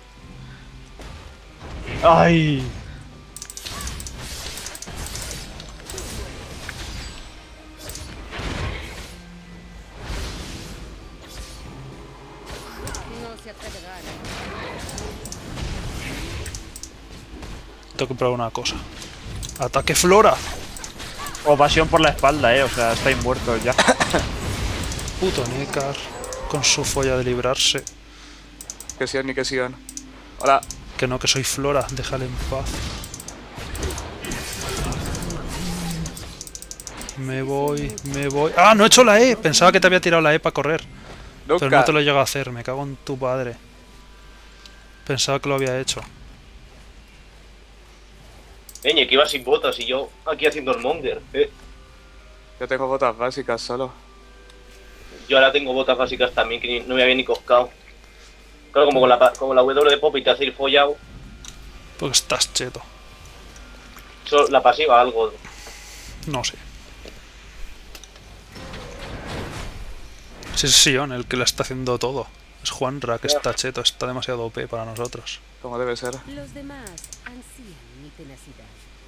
¡Ay! No se atreverán. Tengo que probar una cosa. ¡Ataque Flora! Pasión por la espalda, o sea, estáis muertos ya. Puto Nekar. Con su folla de librarse. Que sigan ni que sigan. Hola. Que no, que soy Flora. Déjale en paz. Me voy, me voy. ¡Ah! No he hecho la E. Pensaba que te había tirado la E para correr. Pero Nunca. no te lo he llegado a hacer. Me cago en tu padre. Pensaba que lo había hecho. Que iba sin botas y yo aquí haciendo el monger. Yo tengo botas básicas solo. Yo ahora tengo botas básicas también que no me había ni coscado. Claro, como con la W de pop y te hace ir follado. Porque estás cheto. La pasiva algo. No sé. Si es Sion el que le está haciendo todo. Es Juanra que está cheto. Está demasiado OP para nosotros. Como debe ser. Los demás ansían mi tenacidad.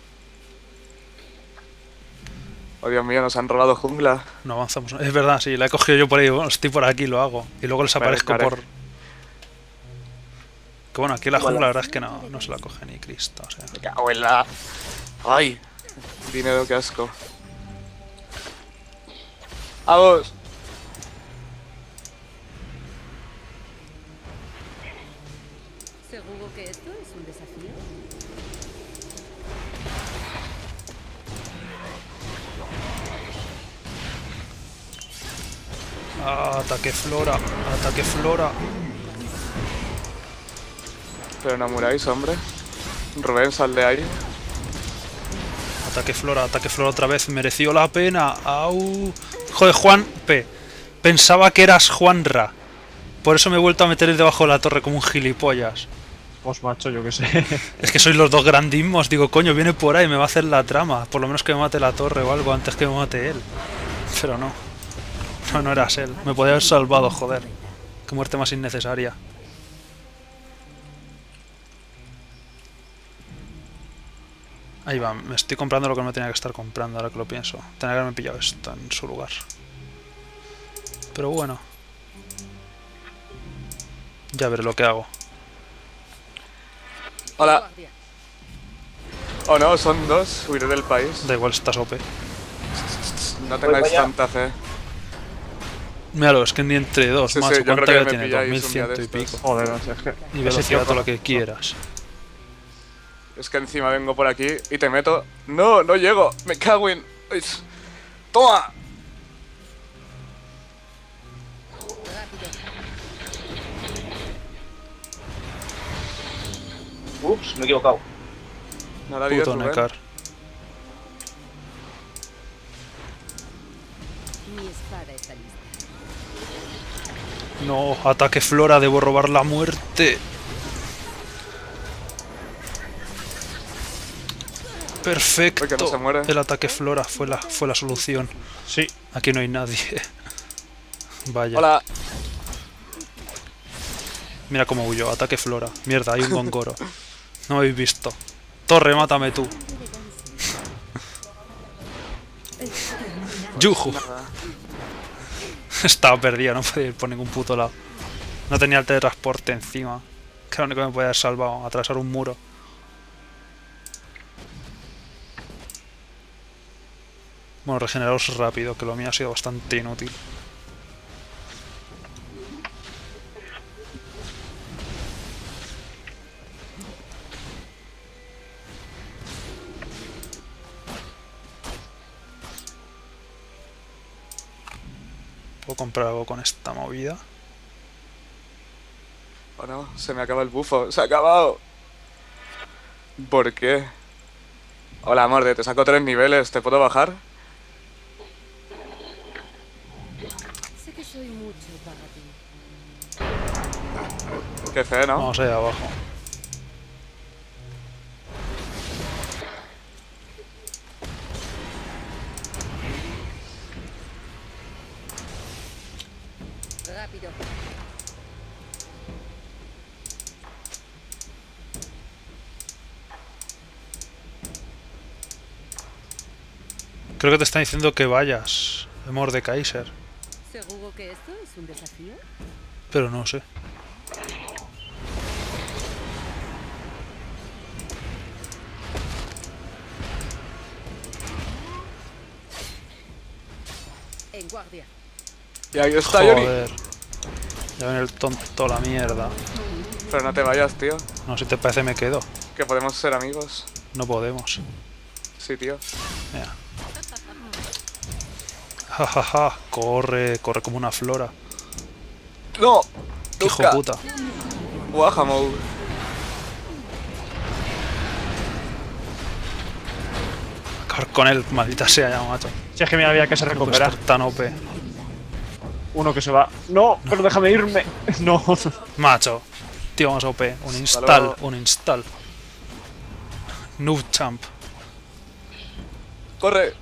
Oh, Dios mío, nos han robado jungla. No avanzamos. Es verdad, sí. La he cogido yo por ahí. Bueno, estoy por aquí, lo hago. Y luego les aparezco Vale, por... Que bueno, aquí la jungla la verdad es que no se la coge ni Cristo. O sea. Me cago en la... ¡Ay! Dinero, qué asco. ¡Vamos! ¿Seguro que esto es un desafío? Ah, ataque Flora. Ataque Flora. Pero no muráis, hombre. Rubén, sal de ahí. Ataque Flora otra vez. Mereció la pena. Au. Joder, Juan P. Pensaba que eras Juanra. Por eso me he vuelto a meter debajo de la torre como un gilipollas. Pues macho, yo qué sé. Es que sois los dos grandismos. Digo, coño, viene por ahí, me va a hacer la trama. Por lo menos que me mate la torre o algo antes que me mate él. Pero no. No eras él. Me podía haber salvado, joder. Qué muerte más innecesaria. Ahí va, me estoy comprando lo que no me tenía que estar comprando, ahora que lo pienso. Tenía que haberme pillado esto en su lugar. Pero bueno. Ya veré lo que hago. Hola. Guardia. Oh no, son dos. Huiré del país. Da igual, estás OP. No tengáis vaya. tanta fe. Míralo, es que ni entre dos, Sí, macho. sí, yo ¿Cuánta creo que vida me tiene? pilláis un día 2100 y de estos. pico. Joder, no sé, es que. Y ese velocidad tío todo lo con- que quieras. Es que encima vengo por aquí y te meto. No, no llego. Me cago en. ¡Toma! Ups, me he equivocado. No la digas, Puto Rubén. Nekar. Mi espada está lista. No, ataque Flora, debo robar la muerte. Perfecto. Uy, que no se muere. El ataque Flora fue la solución. Sí. Aquí no hay nadie. Vaya. Hola. Mira cómo huyó. Ataque Flora. Mierda, hay un Gongoro. No me habéis visto. Torre, mátame tú. Yuju. Estaba perdida, no podía ir por ningún puto lado. No tenía el teletransporte encima. Que lo único que me podía haber salvado. Atravesar un muro. Bueno, regeneraros rápido, que lo mío ha sido bastante inútil. ¿Puedo comprar algo con esta movida? Oh no, se me acaba el bufo. ¡Se ha acabado! ¿Por qué? Hola, Morde, te saco 3 niveles. ¿Te puedo bajar? Sé que soy mucho para ti. Qué fe, ¿no? Vamos allá abajo. Rápido. Creo que te están diciendo que vayas. Mordekaiser. ¿Seguro que esto es un desafío? Pero no sé. En guardia. Y ahí está Yori. Joder. Ya viene el tonto la mierda. Pero no te vayas, tío. No, si te parece me quedo. Que podemos ser amigos. No podemos. Sí, tío. Mira. Jajaja. Corre, corre como una flora. ¡No! Hijo Nunca. puta. Wahamou. Acabar con él, maldita sea ya, macho. Si es que mira, había que se No puede recupera. estar tan OP. Uno que se va. No, pero déjame irme. No. Macho. Tío, vamos a OP. Un install, luego. un install. Noob champ. ¡Corre!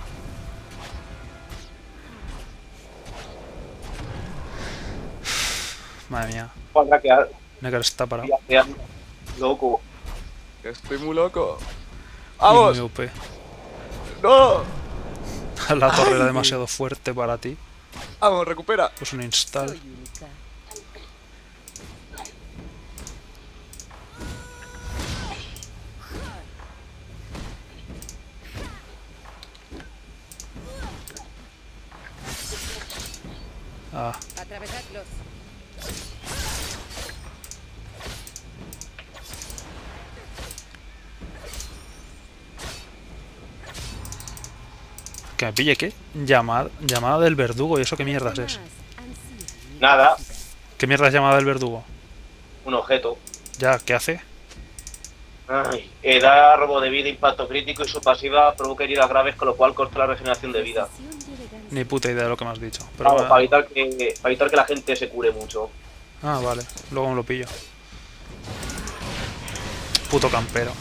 Madre mía. Para que Nekar está parado. loco. Que estoy muy loco. Y ¡Vamos! muy OP. ¡No! La torre era demasiado fuerte para ti. ¡Vamos, recupera! Pues un install. Soy única. Ah, Atravesadlos. que me pille, ¿qué? Llamada del verdugo. ¿Y eso qué mierdas es? Nada, ¿Qué mierda es llamada del verdugo? un objeto. Ya, ¿qué hace? Ay, da robo de vida, impacto crítico y su pasiva provoca heridas graves, con lo cual corta la regeneración de vida. Ni puta idea de lo que me has dicho. Pero Vamos, para evitar que la gente se cure mucho. Ah, vale. Luego me lo pillo. Puto campero.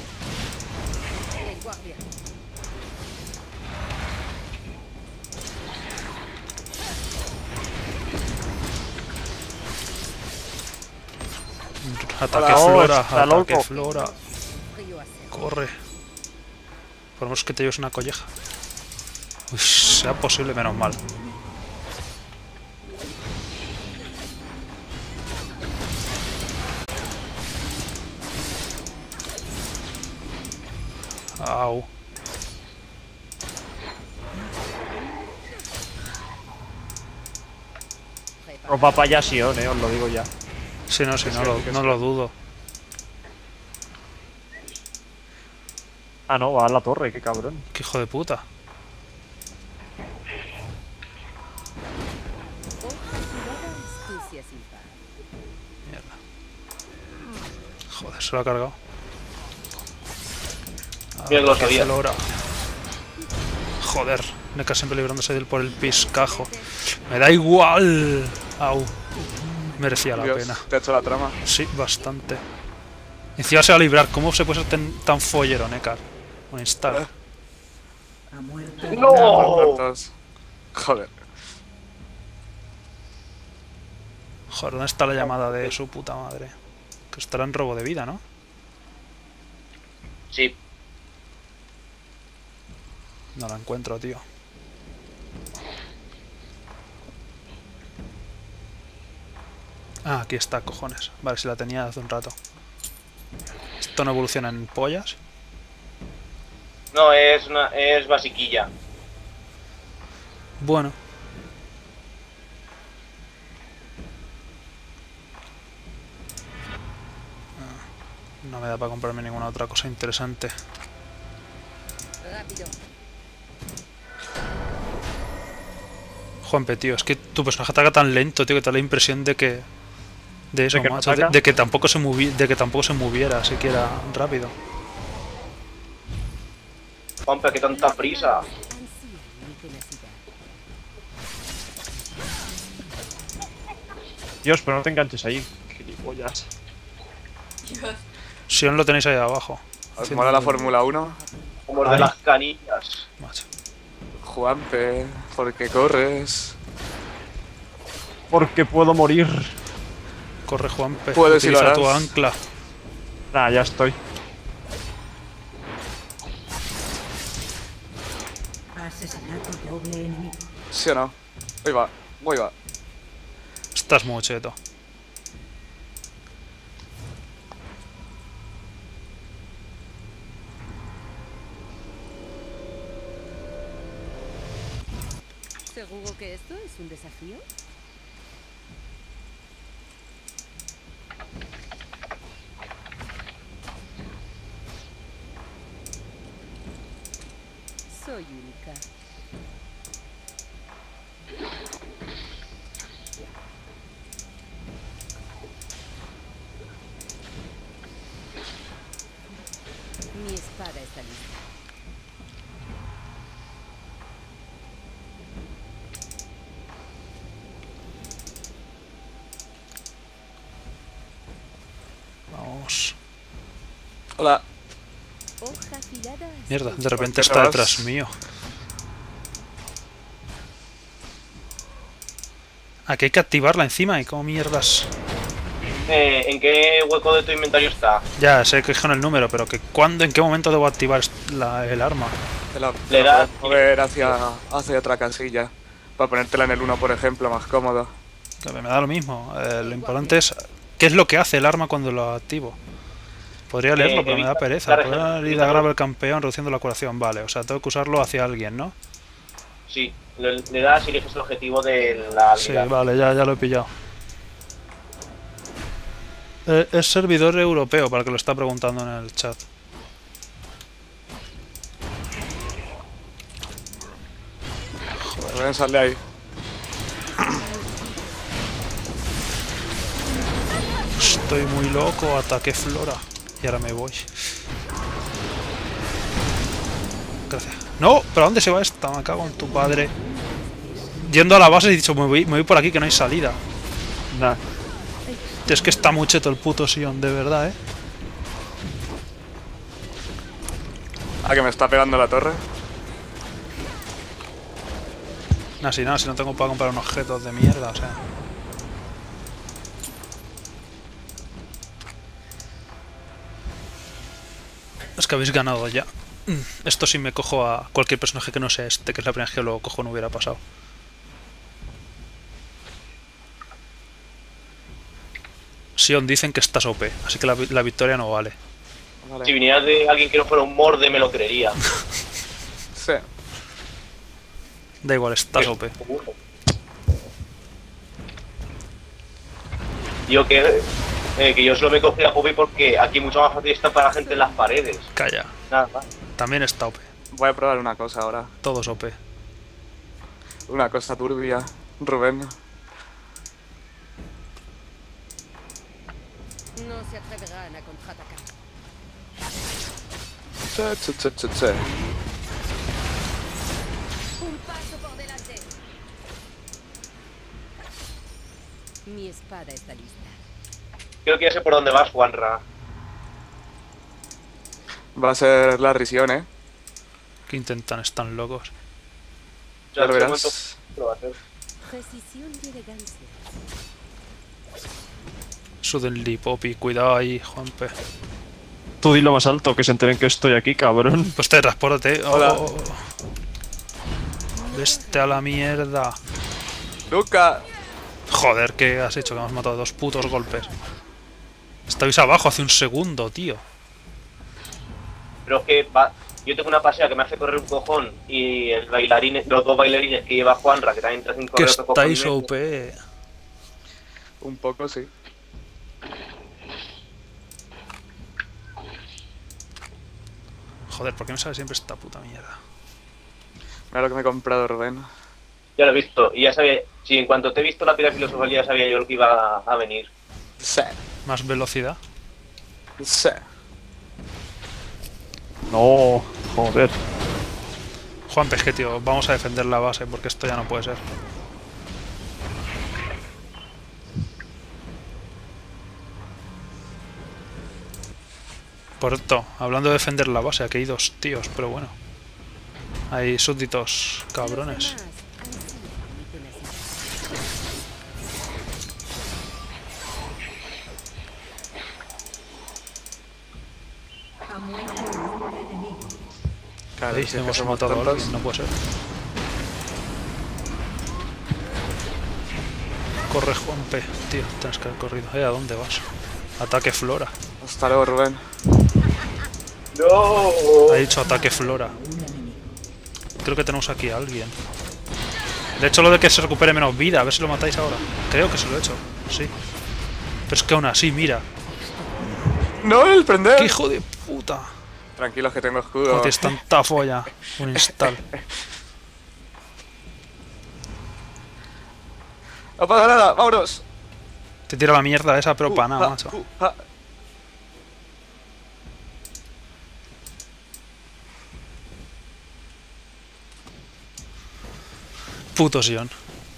En guardia. Ataque Hola, flora, está ataque loco. flora. Frío hace. Corre. Por lo menos que te lleves una colleja. Uy, sea posible, menos mal. Au. Os va para allá Sion, os lo digo ya. Sí, no, sí, no lo dudo. Ah, no, va a la torre, qué cabrón. Qué hijo de puta. Astucia sin par. Mierda. Joder, se lo ha cargado. Mira que lo Qué sabía. celora. Joder, Neca siempre librándose de él por el piscajo. Me da igual. Au. Merecía la Dios, pena. te ha hecho la trama. Sí, bastante. Encima se va a librar. ¿Cómo se puede ser tan follero, Nekar? Un install. ¡No! Muertos. Joder. Joder, ¿dónde está la llamada de su puta madre? Que estará en robo de vida, ¿no? Sí. No la encuentro, tío. Ah, aquí está, cojones. Vale, si la tenía hace un rato. ¿Esto no evoluciona en pollas? No, es basiquilla. Bueno. No me da para comprarme ninguna otra cosa interesante. Rápido. Juanpe, tío, es que tu personaje ataca tan lento, tío, que te da la impresión de que... De eso, ¿De que no macho, ataca? de que tampoco se moviera siquiera rápido. Juanpe, qué tanta prisa. Ansía mi tenacidad. Dios, pero no te enganches ahí. Gilipollas. Sion lo tenéis ahí abajo. ¿Os mola la Fórmula 1? Como el de las canillas. Macho. Juanpe, ¿por qué corres? Porque puedo morir. Corre, Juanpe. Puedes y lo Utiliza tu harás. ancla. Nah, ya estoy. Asesinato doble enemigo. ¿Sí o no? Voy va, voy va. Estás muy cheto. ¿Seguro que esto es un desafío? Soy única. Mi espada está lista. Vamos. Hola. Hoja afilada. Mierda, de astucia. repente ¿Por qué está te vas? detrás mío. Aquí hay que activarla encima y como mierdas. ¿En qué hueco de tu inventario está? Ya, sé que es con el número, pero que ¿cuándo, en qué momento debo activar el arma? Le das- puedes mover hacia otra casilla. Para ponértela en el 1, por ejemplo, más cómodo. Que me da lo mismo. Lo importante es qué es lo que hace el arma cuando lo activo. Podría leerlo, pero me da evita pereza. la Poder regeneración. herida grave al campeón reduciendo la curación. Vale, o sea, tengo que usarlo hacia alguien, ¿no? Sí, le das y eliges el objetivo de la Sí, habilidad. vale, ya lo he pillado. Es servidor europeo, para el que lo está preguntando en el chat. Voy a salir ahí. Estoy muy loco, ataque Flora. Y ahora me voy. Gracias. ¡No! ¿Pero a dónde se va esta? Me cago en tu padre. Yendo a la base he dicho, me voy por aquí que no hay salida. Nah. Es que está muy cheto el puto Sion, de verdad, ¿eh? Ah, que me está pegando la torre. Nada, si no tengo para comprar unos objetos de mierda, o sea. Es que habéis ganado ya. Esto si me cojo a cualquier personaje que no sea este, que es la primera vez que lo cojo, no hubiera pasado. Sion dicen que estás OP, así que la victoria no vale. Vale. Si vinieras de alguien que no fuera un morde, me lo creería. Sí. Da igual, estás OP. Que yo solo me cogí a Poppy porque aquí mucho más fácil está para la gente en las paredes. Calla. Nada más. También está OP. Voy a probar una cosa ahora. Todos OP. Una cosa turbia, Rubén. No se atreverán a contraatacar. Che. Un paso por delante. Mi espada está lista. Creo que ya sé por dónde vas, Juanra. Va a ser la risión, ¿eh? Que intentan, están locos. Ya lo en ese verás. momento lo va a hacer. Precisión y elegancia. Suddenly, Poppy, cuidado ahí, Juanpe. Tú dilo más alto, que se enteren que estoy aquí, cabrón. Pues te transporte. Hola. Vete a la mierda. ¡Luca! Joder, ¿qué has hecho? Que me has matado de 2 putos golpes. Estabais abajo hace un segundo, tío. Pero es que yo tengo una pasea que me hace correr un cojón y el bailarín, los 2 bailarines que lleva Juanra, que también te hacen Que correr otro cojón. estáis OP. Un poco, sí. Joder, ¿por qué me sale siempre esta puta mierda? Mira lo que me he comprado, Rubén. Ya lo he visto, y ya sabía, si en cuanto te he visto la piedra filosofal ya sabía yo lo que iba a venir. Sí. Más velocidad. Sí. No, joder. Juanpe, es que tío, vamos a defender la base porque esto ya no puede ser. Por esto, hablando de defender la base, aquí hay 2 tíos, pero bueno. Hay súbditos cabrones. Los demás ansían mi tenacidad. Ha muerto un enemigo. Claro, Ahí si es que hemos somos matado a tontos. alguien, no puede ser. Corre, Juanpe. Tío, tienes que haber corrido. ¿A dónde vas? Ataque Flora. Hasta luego, Rubén. ¡No! Ha dicho ataque Flora. Creo que tenemos aquí a alguien. De hecho, lo de que se recupere menos vida, a ver si lo matáis ahora. Creo que se lo he hecho, sí. Pero es que aún así, mira. ¡No, el prender! ¡Qué hijo de puta! Tranquilos que tengo escudo. Como tienes tanta folla. Un install. No pasa nada, vámonos. Te tira la mierda esa, pero para nada, macho. Puto Sion.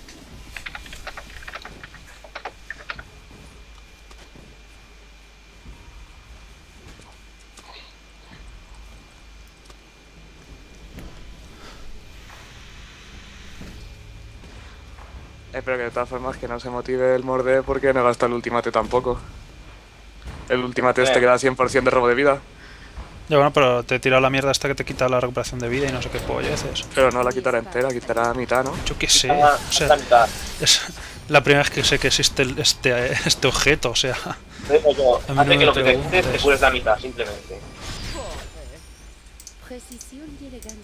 Pero que de todas formas que no se motive el morde porque no gasta el ultimate tampoco. El ultimate este que da 100% de robo de vida. Ya bueno, pero te tira la mierda esta que te quita la recuperación de vida y no sé qué polleces. Pero no la quitará entera, quitará a mitad, ¿no? Yo qué sé. Ah, O sea, la mitad. es la primera vez que sé que existe este objeto, o sea. Yo, A mí no hace me que lo que te preguntes. quites te cures la mitad, simplemente. Precisión y elegancia.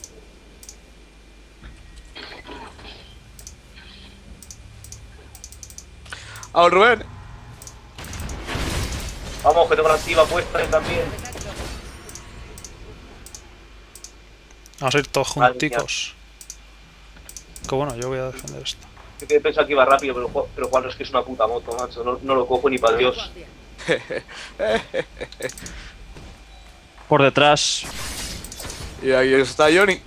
¡Ah, Rubén! Vamos, que tengo la activa puesta también. Vamos a ir todos Madre junticos. Que bueno, yo voy a defender esto. Yo que pensaba que iba rápido, pero Juan es que es una puta moto, macho. No lo cojo ni para Dios. Guardia. Por detrás. Y ahí está Johnny.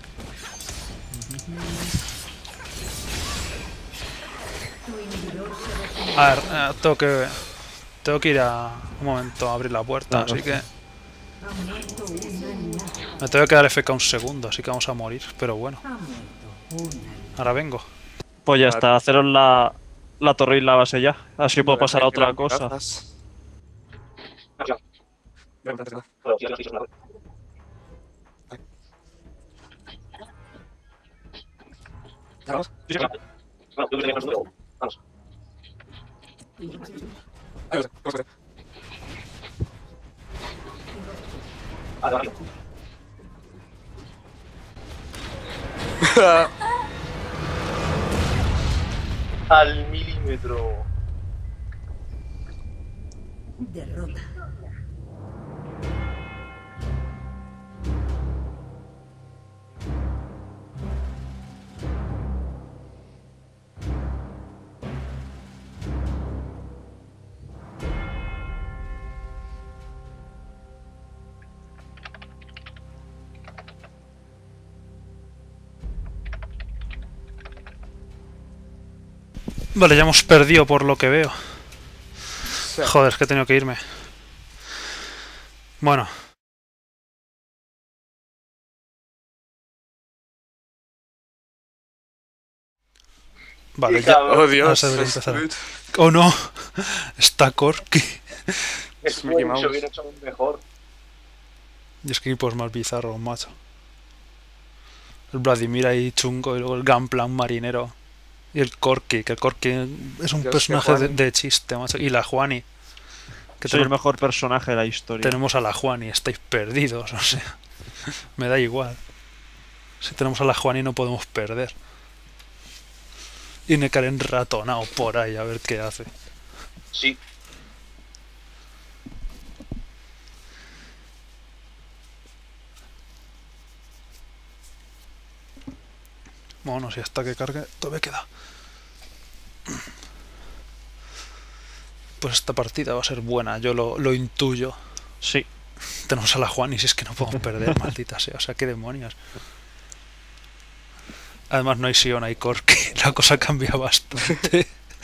A ver, tengo que ir a un momento a abrir la puerta, así que Ha muerto un animal. me tengo que quedar FK un segundo, así que vamos a morir, pero bueno, Ha muerto un animal. ahora vengo. Pues ya está, haceros la torre y la base ya. Así puedo pasar a otra cosa. Vamos. Vamos. Vale. Al milímetro. Derrota. Vale, ya hemos perdido por lo que veo. Sí. Joder, es que he tenido que irme. Bueno. Vale, ya. Oh Dios, se debería es empezar. Squid. Oh no. Está Corky. Es Mickey muy Mouse. hubiera hecho mejor. Y es que equipos más bizarros, macho. El Vladimir ahí chungo y luego el Gunplan marinero. Y el Corky, que el Corky es un Dios, personaje qué Juani. de chiste, macho. Y la Juani. Que Soy el tenemos, mejor personaje de la historia. tenemos a la Juani, estáis perdidos, o sea. Me da igual. Si tenemos a la Juani no podemos perder. Y Nekar enratonado por ahí a ver qué hace. Sí. Bueno, si hasta que cargue todavía queda. Pues esta partida va a ser buena, yo lo intuyo. Sí. Tenemos a la Juan y si es que no podemos perder, maldita sea. O sea, qué demonios. Además no hay Sion, hay Corky. La cosa cambia bastante.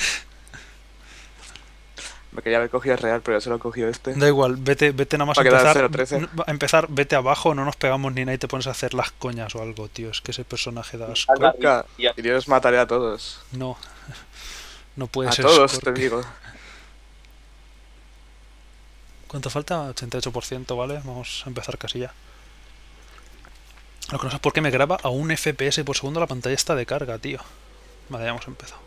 Me quería haber cogido el real, pero ya se lo ha cogido este. Da igual, vete nada más a Va a quedar empezar. 0-13. A empezar, vete abajo, no nos pegamos ni nada y te pones a hacer las coñas o algo, tío. Es que ese personaje da asco. Anda, Nunca. ya. Y Dios mataré a todos. No. No puede A ser todos, te Corky. digo. ¿Cuánto falta? 88%, ¿vale? Vamos a empezar casi ya. Lo que no sé es por qué me graba a un FPS por segundo la pantalla está de carga, tío. Vale, ya hemos empezado.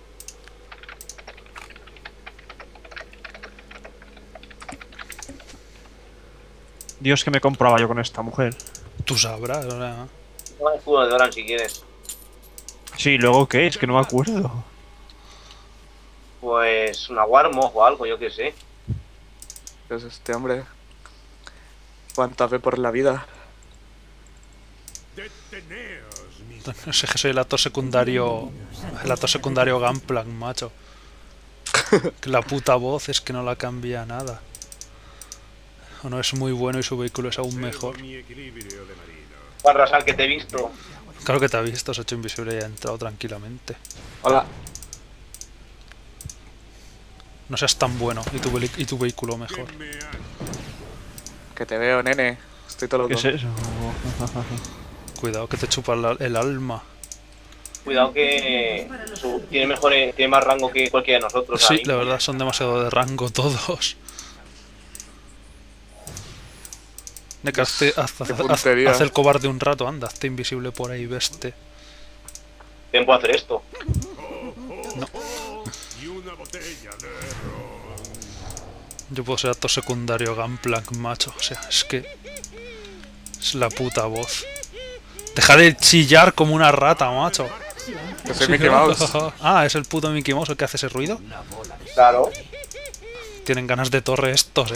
Dios, que me compraba yo con esta mujer. Tú sabrás, o sea, Toma el escudo de Doran si quieres. Sí, ¿luego qué? Es que no me acuerdo. Pues una Warmog o algo, yo qué sé. Dios, este hombre. Cuánta fe por la vida. no sé, que soy el actor secundario. El actor secundario Gunplan, macho. Que la puta voz es que no la cambia nada. O no es muy bueno y su vehículo es aún mejor. Barrasal, que te he visto. Claro que te ha visto, se ha hecho invisible y ha entrado tranquilamente. Hola. No seas tan bueno y tu vehículo mejor. Que te veo, nene. Estoy todo ¿Qué loco. es eso? Cuidado que te chupa el alma. Cuidado que tiene más rango que cualquiera de nosotros. Sí, ahí. la verdad son demasiado de rango todos. Neca, Qué puntería. haz el cobarde un rato, anda, hazte invisible por ahí, veste. ¿Quién puede hacer esto? Yo puedo ser actor secundario Gunplank, macho. O sea, es que... Es la puta voz. Deja de chillar como una rata, macho. Que soy Mickey Mouse. Ah, es el puto Mickey Mouse el que hace ese ruido. Claro. Tienen ganas de torre estos,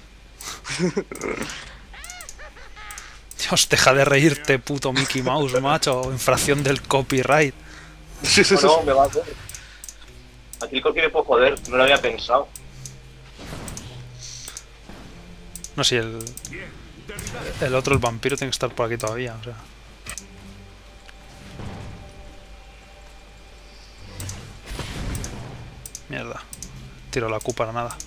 Dios, deja de reírte, puto Mickey Mouse, macho. Infracción del copyright. No, me va a hacer. Aquí el Corky le puedo joder, no lo había pensado. No sé, el otro, el vampiro, tiene que estar por aquí todavía, o sea. Mierda. Tiro la Q para nada.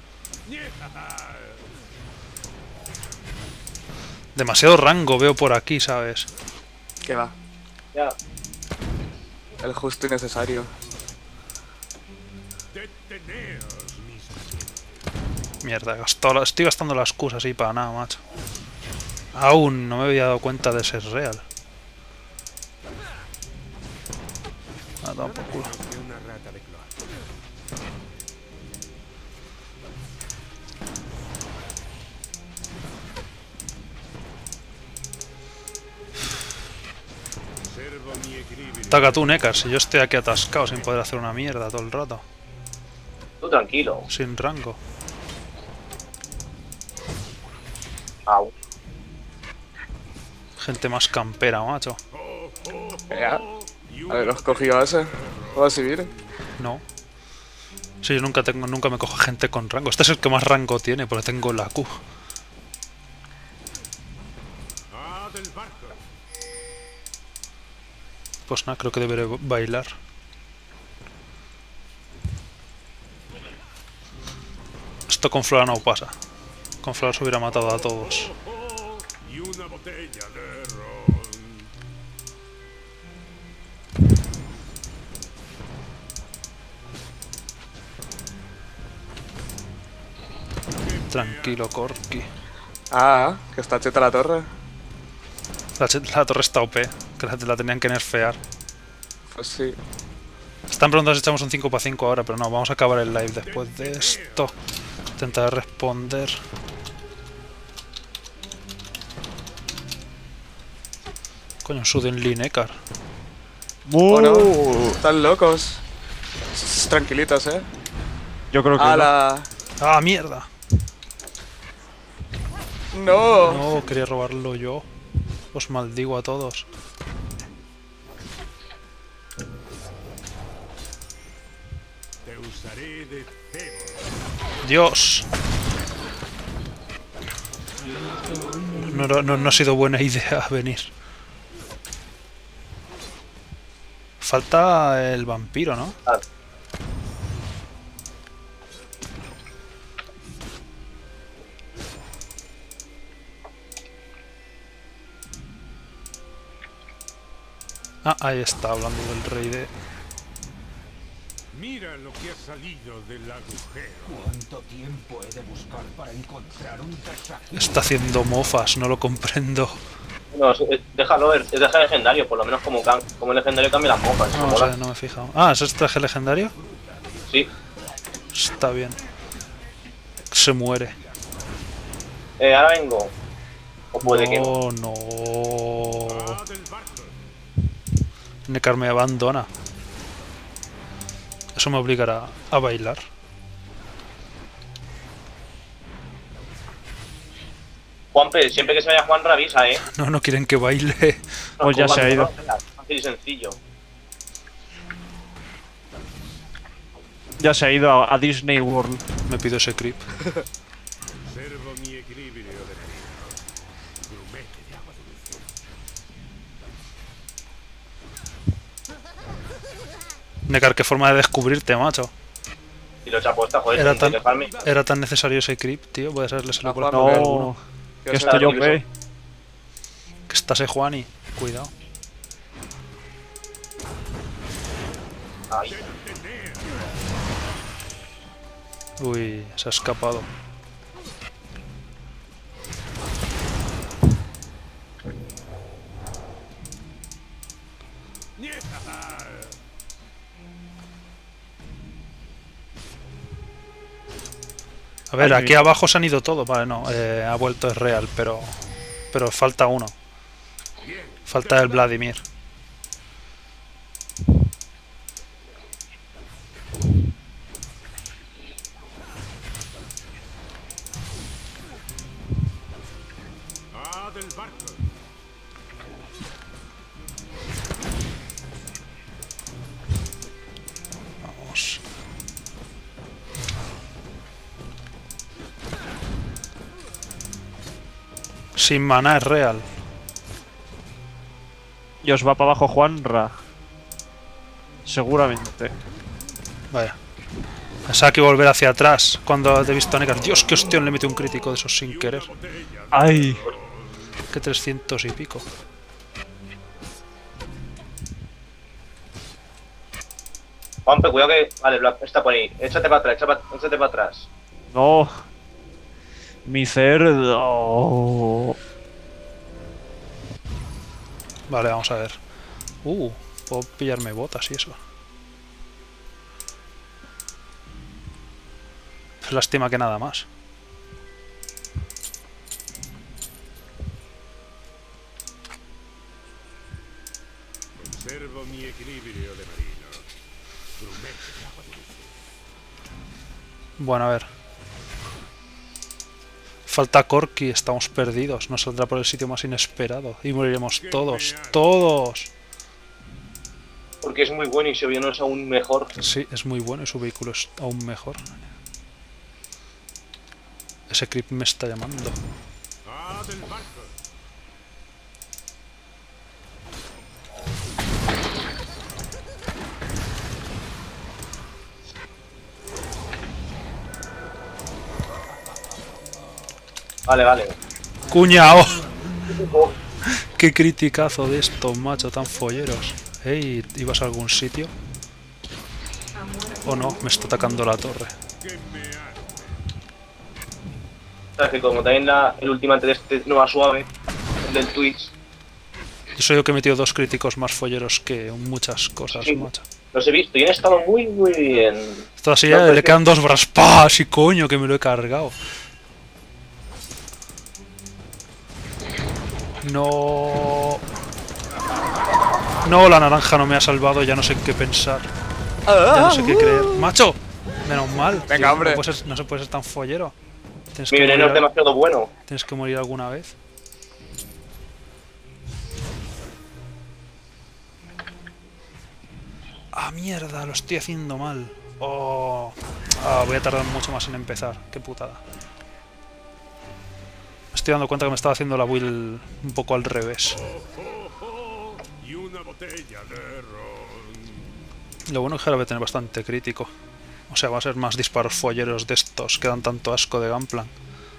Demasiado rango veo por aquí, ¿sabes? Que va. Ya. El justo y necesario. Mierda, estoy gastando las Qs así para nada, macho. Aún no me había dado cuenta de ser real. Ah, toma por culo. Taca tú, Nekar, si yo estoy aquí atascado sin poder hacer una mierda todo el rato. Tú tranquilo. Sin rango. Au. Gente más campera, macho. Ya. A ver, ¿os cogido a ese? ¿O a Sivir? No. Sí, yo nunca me cojo gente con rango. Este es el que más rango tiene, porque tengo la Q. Pues nada, creo que deberé bailar. Esto con Flora no pasa. Con Flora se hubiera matado a todos. Y una botella de ron. Tranquilo, Corki. Ah, que está cheta la torre. La torre está OP, que la tenían que nerfear. Pues sí. Están preguntando si echamos un 5 para 5 ahora, pero no, vamos a acabar el live después de esto. Intentar responder. Coño, Sudden Linecar. ¿O no? Están locos. Tranquilitos, ¿eh? Yo creo que ¡A no. la... ¡Ah, mierda! ¡No! No, quería robarlo yo. Os maldigo a todos. Te usaré de cebo. ¡Dios! No ha sido buena idea venir. Falta el vampiro, ¿no? Ah, Ah, ahí está, hablando del rey de... Mira lo que ha salido del agujero. ¿Cuánto tiempo he de buscar para encontrar un desafío? Está haciendo mofas, no lo comprendo. no, déjalo, es deja legendario, por lo menos como el legendario cambia las mofas. eso No, mola. sé, no me he fijado. Ah, ¿es el traje legendario? Sí. Está bien. Se muere. Ahora vengo. O puede que no. No. Va del barco. Nekar me abandona. Eso me obligará a bailar. Juanpe, siempre que se vaya Juan avisa, No quieren que baile. Pues ya se ha ido. Fácil y sencillo. Ya se ha ido a Disney World. Me pido ese creep. Observo mi equilibrio de marino. Grumete de agua dulce. Nekar, qué forma de descubrirte, macho. Y lo chapuesta, joder, Era sin tan, dejarme. era tan necesario ese creep, tío. Voy a hacerle solo por la Juan, propia No, alguno. ¿Qué que os esto yo Claro, ve. Que está ese Juani. Cuidado. Ay, Uy, se ha escapado. A ver, Ay, aquí abajo se han ido todos. Vale, no, ha vuelto es real, pero falta uno. Falta el Vladimir. Ah, del barco. Vamos. Sin maná es real. Y os va para abajo Juanra. Seguramente. Vaya. Pensaba que iba a volver hacia atrás cuando he visto a Nekar. Dios, qué hostión, le mete un crítico de esos sin querer. ¡Ay! Que 300 y pico. Juanpe, cuidado que. Vale, Black, está por ahí. Échate para atrás, échate para atrás. No. Mi cerdo. Vale, vamos a ver. Puedo pillarme botas y eso. Es lástima que nada más. Observo mi equilibrio de marino. Grumete de agua dulce. Bueno, a ver. Falta Corki, estamos perdidos. Nos saldrá por el sitio más inesperado. Y moriremos todos. ¡Todos! Porque es muy bueno y su avión es aún mejor. Sí, es muy bueno y su vehículo es aún mejor. Ese creep me está llamando. ¡Ah, del barco! Vale, vale. ¡Cuñao! ¡Qué criticazo de estos, macho, tan folleros! Ey, ¿ibas a algún sitio? ¿O no? Me está atacando la torre. Sabes que como también el ultimate de este no va suave, el del Twitch. Yo soy yo que he metido 2 críticos más folleros que muchas cosas, Sí. macho. Los he visto y han estado muy, muy bien. Esto así No, le pues quedan 2 braspas y coño que me lo he cargado. No. No, la naranja no me ha salvado, ya no sé en qué pensar. Ya no sé qué creer. ¡Macho! Menos mal. Venga, tío, hombre. No se puede ser tan follero. Tienes Mi que, veneno es morir, demasiado bueno. tienes que morir alguna vez. ¡Ah, mierda! Lo estoy haciendo mal. Oh. Ah, voy a tardar mucho más en empezar. Qué putada. Me estoy dando cuenta que me estaba haciendo la build un poco al revés. Y una botella de ron. Lo bueno es que ahora voy a tener bastante crítico. O sea, va a ser más disparos folleros de estos que dan tanto asco de Gunplan.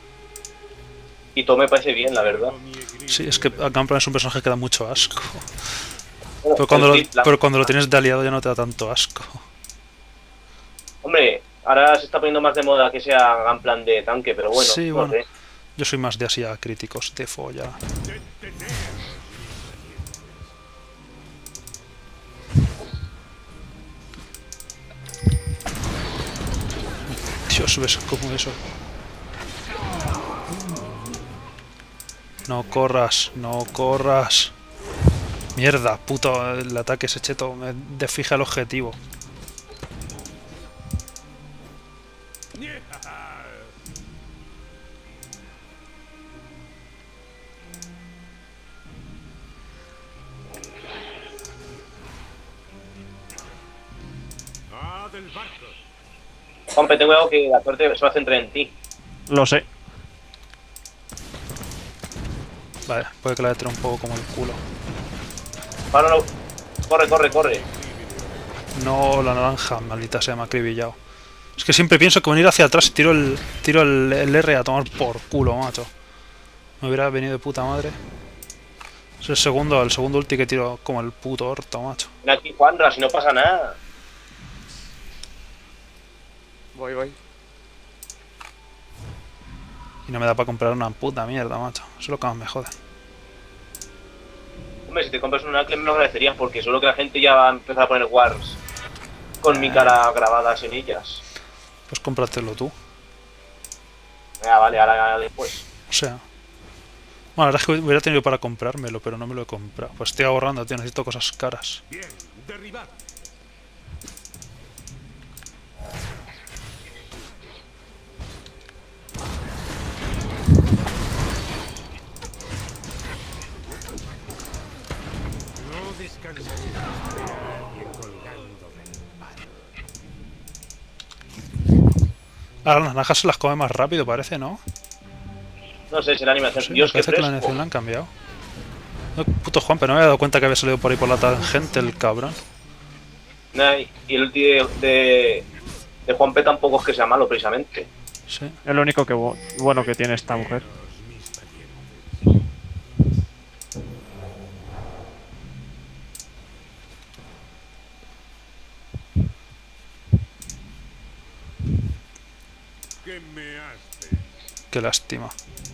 Y todo me parece bien, la verdad. Sí, es que Gunplan es un personaje que da mucho asco. Bueno, Pero cuando lo tienes de aliado ya no te da tanto asco. Hombre, ahora se está poniendo más de moda que sea Gunplan de tanque, pero bueno, Sí, no bueno. sé. Yo soy más de así a críticos de folla. Dios, ves como eso. No corras, no corras. Mierda, puto, el ataque ese cheto me desfija el objetivo. ¡Ah, del barco! Juanpe, tengo algo que la suerte se va a centrar en ti. Lo sé. Vale, puede que la entre un poco como el culo. Ahora no. Corre, corre, corre. No, la naranja, maldita sea, me ha acribillado. Es que siempre pienso que venir hacia atrás y tiro el R a tomar por culo, macho. Me hubiera venido de puta madre. Es el segundo ulti que tiro como el puto orto, macho. Ven aquí, Juanra, si no pasa nada. Voy, voy. Y no me da para comprar una puta mierda, macho. Eso es lo que más me jode. Hombre, si te compras un Acle me lo agradecerías porque seguro que la gente ya va a empezar a poner wars con mi cara grabadas en ellas. Pues cómpratelo tú. Ah, vale, ahora después. O sea. Bueno, la verdad es que hubiera tenido para comprármelo, pero no me lo he comprado. Pues estoy ahorrando, tío, necesito cosas caras. Bien, derribad. No descansaré hasta alguien colgando del mar. Ahora las naranjas se las come más rápido, parece, ¿no? No sé, si la animación. Sí, Dios, me qué parece que la fresco. animación la han cambiado. No, puto Juan, pero no me había dado cuenta que había salido por ahí por la tangente el cabrón. Nah, y el ulti de Juanpe tampoco es que sea malo, precisamente. Sí. Es lo único que bueno que tiene esta mujer. ¿Qué me hace? Qué lástima.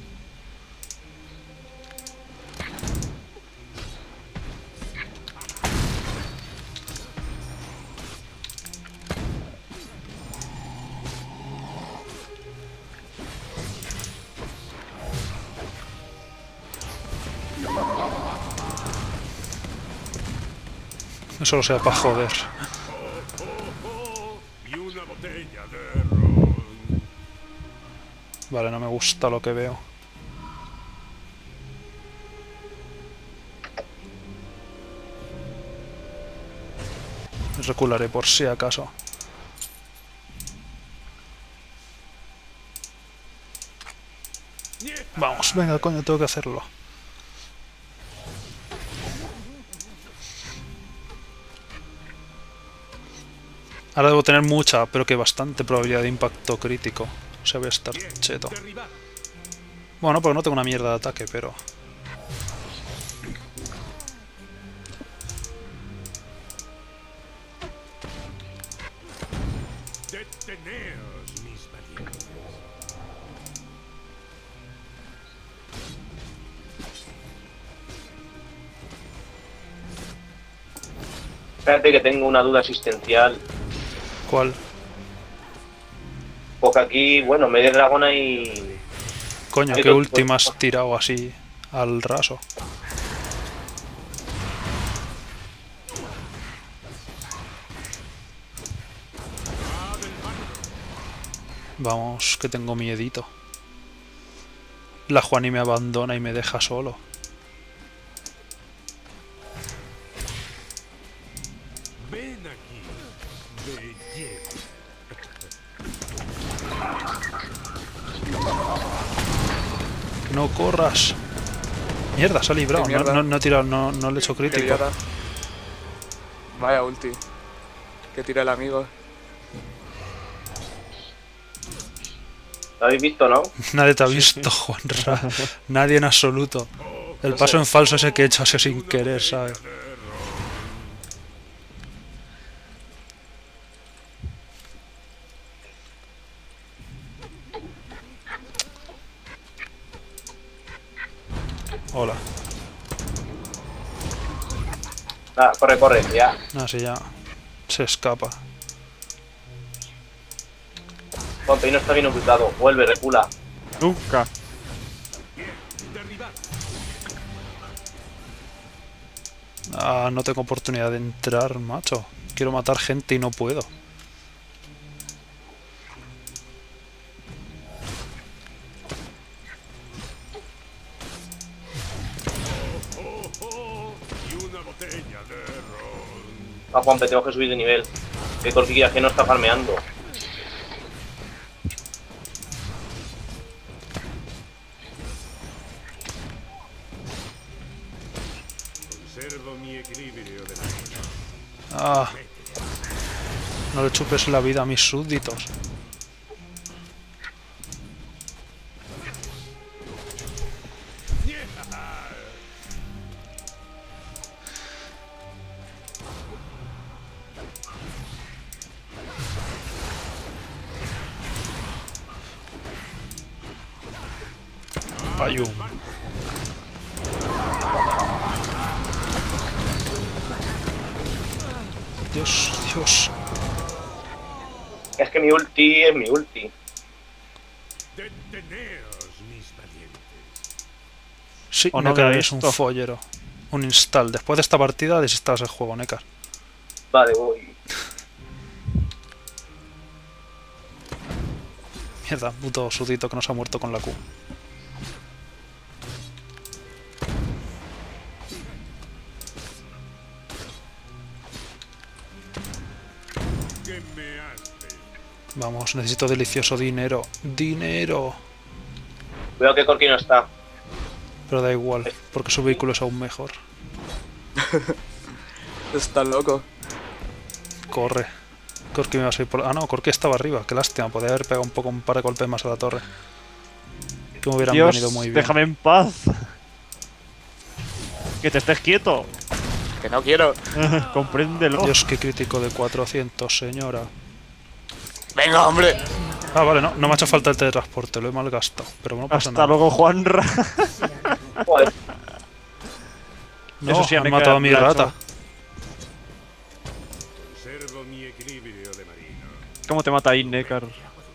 Solo sea para joder. Y una botella de ron. Vale, no me gusta lo que veo. Recularé por si acaso. Vamos, venga, coño, tengo que hacerlo. Ahora debo tener mucha, pero que bastante probabilidad de impacto crítico. O sea, voy a estar cheto. Bueno, porque no tengo una mierda de ataque, pero... Deteneos, mis valientes. Espérate que tengo una duda existencial. ¿Cuál? Porque aquí, bueno, en vez de dragón hay... Coño, Hay ¿qué dos- última has tirado así al raso? Vamos, que tengo miedito. La Juani me abandona y me deja solo. Ven aquí, belleza. ¡Que no corras! Mierda, se ha librado. Qué mierda. No he tirado, no le he hecho Qué crítico. idiota. Vaya ulti. Que tira el amigo. ¿Lo habéis visto, no? Nadie te ha visto, Juanra. Nadie en absoluto. El paso en falso ese que he hecho así sin querer, ¿sabes? Hola. Nada, corre, corre, ya. Así ya se escapa. Ponte, y no está bien ocultado. Vuelve, recula. Nunca. Ah, no tengo oportunidad de entrar, macho. Quiero matar gente y no puedo. Y una botella de ron. Ah, Juanpe, tengo que subir de nivel. Que Corquilla que no está farmeando. Conservo mi equilibrio de la Ah. No le chupes la vida a mis súbditos. Payum. Dios, Dios. Es que mi ulti es mi ulti. Deteneos, mis valientes. Sí, O no Nekar veo es un esto. follero. Un install. Después de esta partida desinstalas el juego, Nekar. Vale, voy. Mierda, puto sudito que nos ha muerto con la Q. ¿Qué me haces? Vamos, necesito delicioso dinero. ¡Dinero! Cuidado que Corki no está. Pero da igual, porque su vehículo es aún mejor. Está loco. Corre. Corki me va a salir por... Ah, no, Corki estaba arriba. Qué lástima, podría haber pegado un par de golpes más a la torre. Que me hubieran Dios, venido muy bien. déjame en paz. Que te estés quieto. Que no quiero. Compréndelo. Dios, qué crítico de 400, señora. Venga, hombre. Ah, vale, no me ha hecho falta el teletransporte, lo he malgastado. Pero no pasa Hasta nada. luego, Juanra. Joder, No, Eso sí, han me matado queda a mi claro. rata. Conservo mi equilibrio de marino. ¿Cómo te mata ahí, Nekar?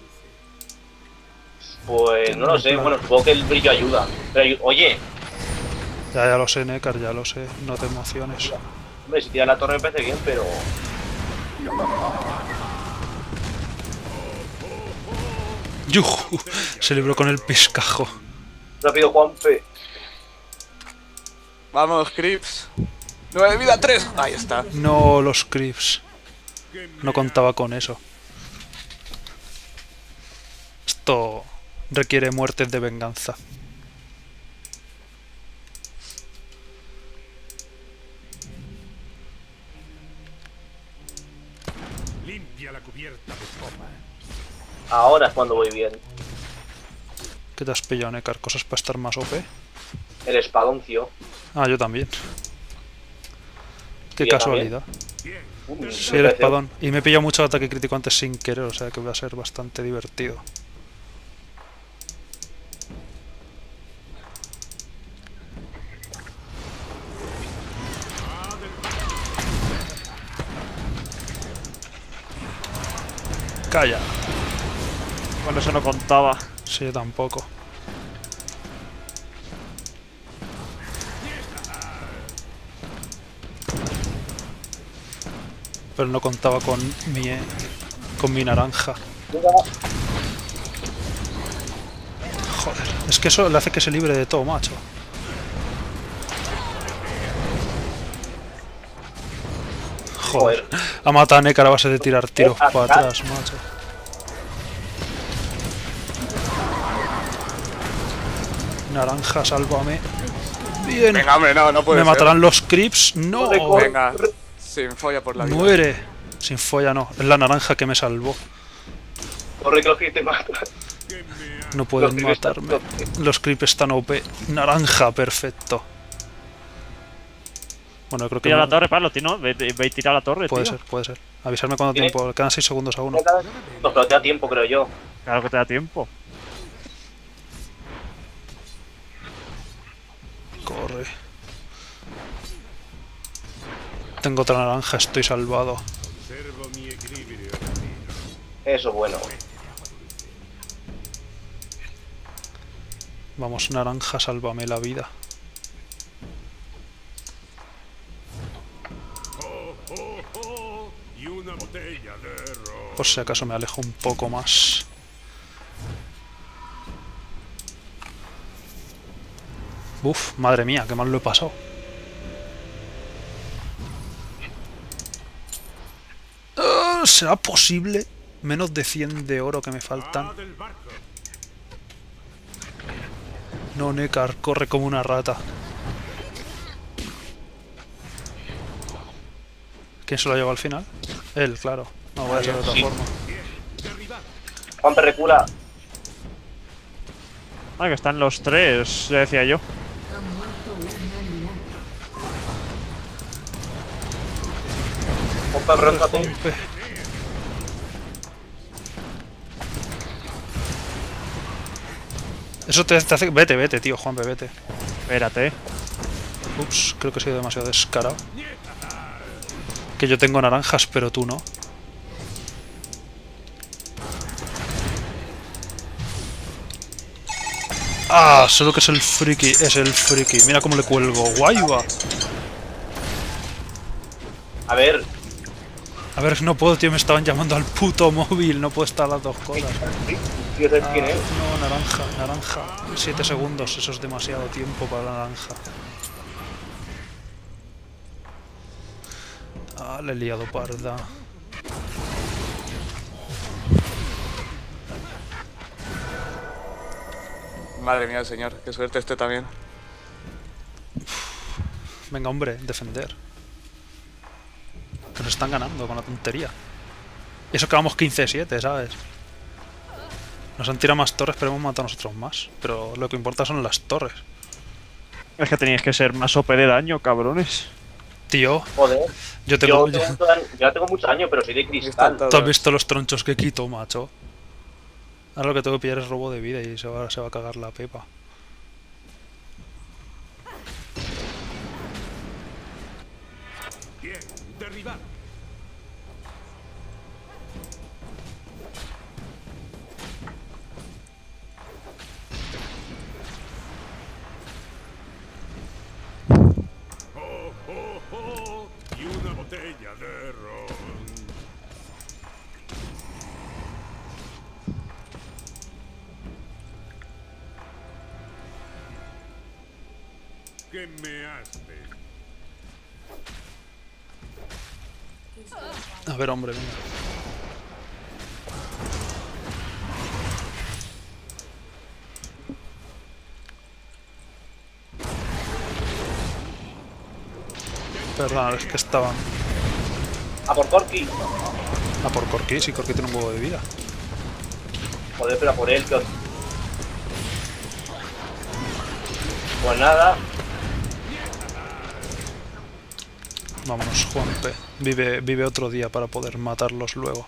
pues no lo sé. Bueno, supongo que el brillo ayuda. Pero, oye, Ya lo sé, Nekar, ya lo sé. No te emociones. hombre, si tira la torre me parece bien, pero... ¡Yujú! Se libró con el piscajo. Rápido, Juanpe. Vamos, Crips. 9 de vida, 3. Ahí está. No, los creeps. No contaba con eso. Esto requiere muertes de venganza. Limpia la cubierta de popa. Ahora es cuando voy bien. ¿Qué te has pillado, Nekar? ¿Cosas para estar más OP? El espadoncio. Ah, yo también. Qué ¿Y yo casualidad. Sí, el espadón. Y me he pillado mucho ataque crítico antes sin querer, o sea que va a ser bastante divertido. Calla. Con eso no contaba. Sí, yo tampoco. Pero no contaba con mi naranja. Joder, es que eso le hace que se libre de todo, macho. Joder, ha matado a Nekar a base de tirar tiros para atrás, macho. Naranja, sálvame. Bien. Venga, hombre, no puede Me ser. matarán los creeps. No. Venga, sin folla por la vida. Muere. Sin folla no. Es la naranja que me salvó. Corre que los que te matan. No pueden Los creeps matarme. están Los creeps están OP. Naranja, perfecto. Bueno, yo creo que Tira no- la torre, Pablo, tío, ¿no? Ve y tira la torre, puede tío. ser, puede ser. Avisarme cuando ¿Tiene? tiempo. Quedan 6 segundos a 1. No, pero te da tiempo, creo yo. Claro que te da tiempo. Corre. Tengo otra naranja, estoy salvado. Conservo mi equilibrio. Eso bueno. Vamos, naranja, sálvame la vida. Y una botella de ron. Por si acaso me alejo un poco más. Uf, madre mía, qué mal lo he pasado. ¿Será posible? Menos de 100 de oro que me faltan. Del barco. No, Nekar, corre como una rata. ¿Quién se lo lleva al final? Él, claro. No voy a ser de otra Sí. forma. Juanpe recula. Ah, que están los tres, ya decía yo. Juanpe, rótate. Rompe. Eso te hace... Vete, vete, tío, Juanpe, vete. Espérate. Ups, creo que he sido demasiado descarado. Que yo tengo naranjas, pero tú no. Ah, solo que es el friki, es el friki. Mira cómo le cuelgo, guay va. A ver, A ver, no puedo, tío, me estaban llamando al puto móvil, no puedo estar las dos cosas. ¿sí sabes quién es? No, naranja, naranja. 7 segundos, eso es demasiado tiempo para la naranja. Ah, le he liado parda. Madre mía, señor. Qué suerte este también. Venga, hombre, defender. Que nos están ganando con la tontería. Y eso que vamos 15-7, ¿sabes? Nos han tirado más torres, pero hemos matado a nosotros más. Pero lo que importa son las torres. Es que teníais que ser más OP de daño, cabrones. Tío, Joder. yo tengo... Ya tengo muchos años, pero soy de Están cristal. todos. ¿Tú has visto los tronchos que quito, macho? Ahora lo que tengo que pillar es robo de vida y se va a cagar la pepa. Bien, derribado. Y una botella de ron. Que me haste. A ver, hombre, venga. Perdón, es que estaban A por Corki. a por Corki, si Corki tiene un huevo de vida. Joder, pero a por él. Pues nada. Vámonos, Juanpe. Vive otro día para poder matarlos luego.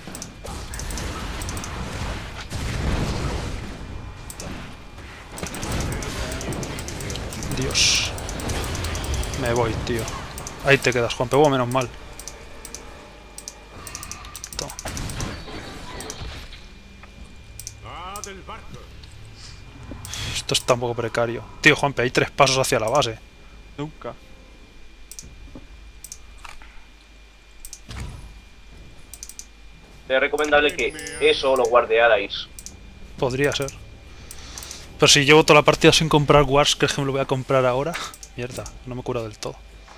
Dios. Me voy, tío. Ahí te quedas, Juanpe. Menos mal. Toma. Ah, del barco. Esto está un poco precario. Tío, Juanpe, hay 3 pasos hacia la base. Nunca. Sería recomendable que eso lo guardearais. Podría ser. Pero si llevo toda la partida sin comprar Wars, ¿crees que me lo voy a comprar ahora? Mierda, no me cura del todo.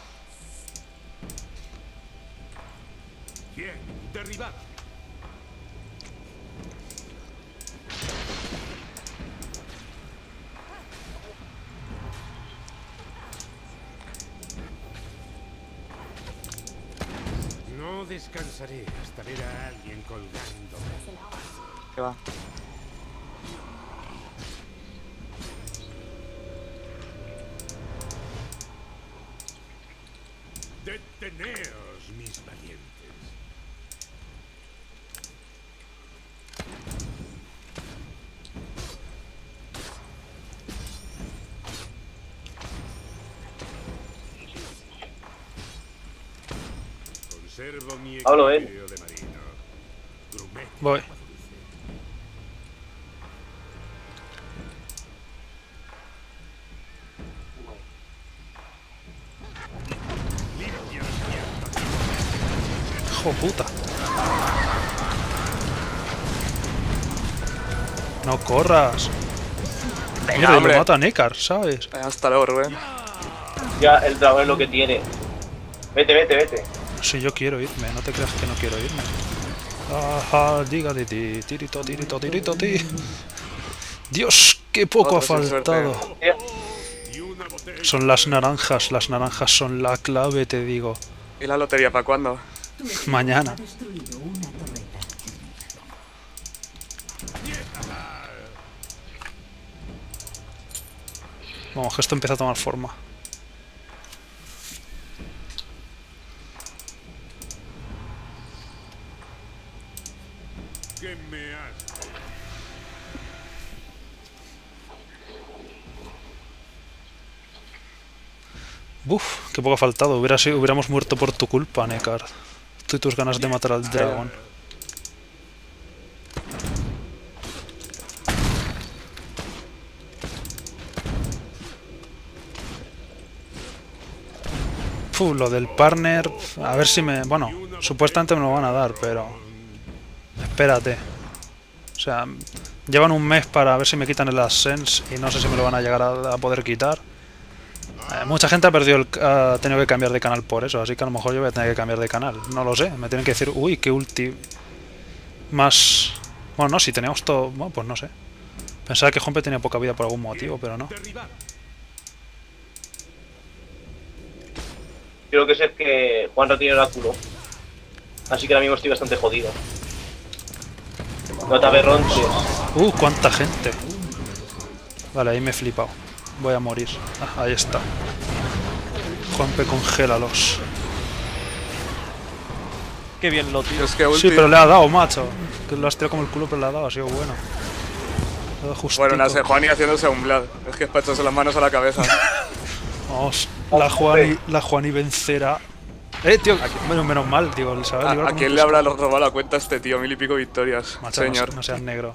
Bien, derribado. No descansaré hasta ver a alguien colgando. ¿Qué va? Deteneos, mis valientes. Conservo mi Hablo, equilibrio de marino. Grumet. Voy. Hijo puta. No corras. Mira, hombre. lo mata a Nekar, ¿sabes? Hasta luego, Rubén. Ya el dragón es lo que tiene. Vete, vete, vete. Si yo quiero irme, no te creas que no quiero irme. Ajá, diga de ti, tirito, tirito, tirito, ti. Dios, qué poco ha Otro sin suerte. faltado. Y una botella. Son las naranjas son la clave, te digo. ¿Y la lotería para cuándo? Mañana. Destruido una torreta. Vamos, que esto empieza a tomar forma. Que me haste. Uf, qué poco ha faltado. Hubiéramos muerto por tu culpa, Nekard. Tú y tus ganas de matar al dragón. Lo del partner, a ver si me... Bueno, supuestamente me lo van a dar, pero... Espérate. O sea, llevan un mes para ver si me quitan el Ascens y no sé si me lo van a llegar a poder quitar. Mucha gente ha perdido ha tenido que cambiar de canal por eso, así que a lo mejor yo voy a tener que cambiar de canal. No lo sé, me tienen que decir, uy, qué ulti... Más... Bueno, no, si teníamos todo... Bueno, pues no sé. Pensaba que Juanpe tenía poca vida por algún motivo, pero no. Derribado. Creo que es que Juanra tiene oráculo. Así que ahora mismo estoy bastante jodido. No te aberronches. Cuánta gente. Vale, ahí me he flipado. Voy a morir. Ah, ahí está. Juanpe, congélalos. Qué bien lo tiro. Es que ulti... Sí, pero le ha dado, macho. Que lo has tirado como el culo, pero le ha dado, ha sido bueno. Le ha dado justico. Bueno, la Juani haciéndose un Vlad. Es que es para echarse las manos a la cabeza. Vamos, la Juani vencerá. Tío, bueno, menos mal, digo, ¿sabes? ¿A quién le habrá robado la cuenta a este tío? 1000 y pico victorias. Macho, Señor. no seas negro.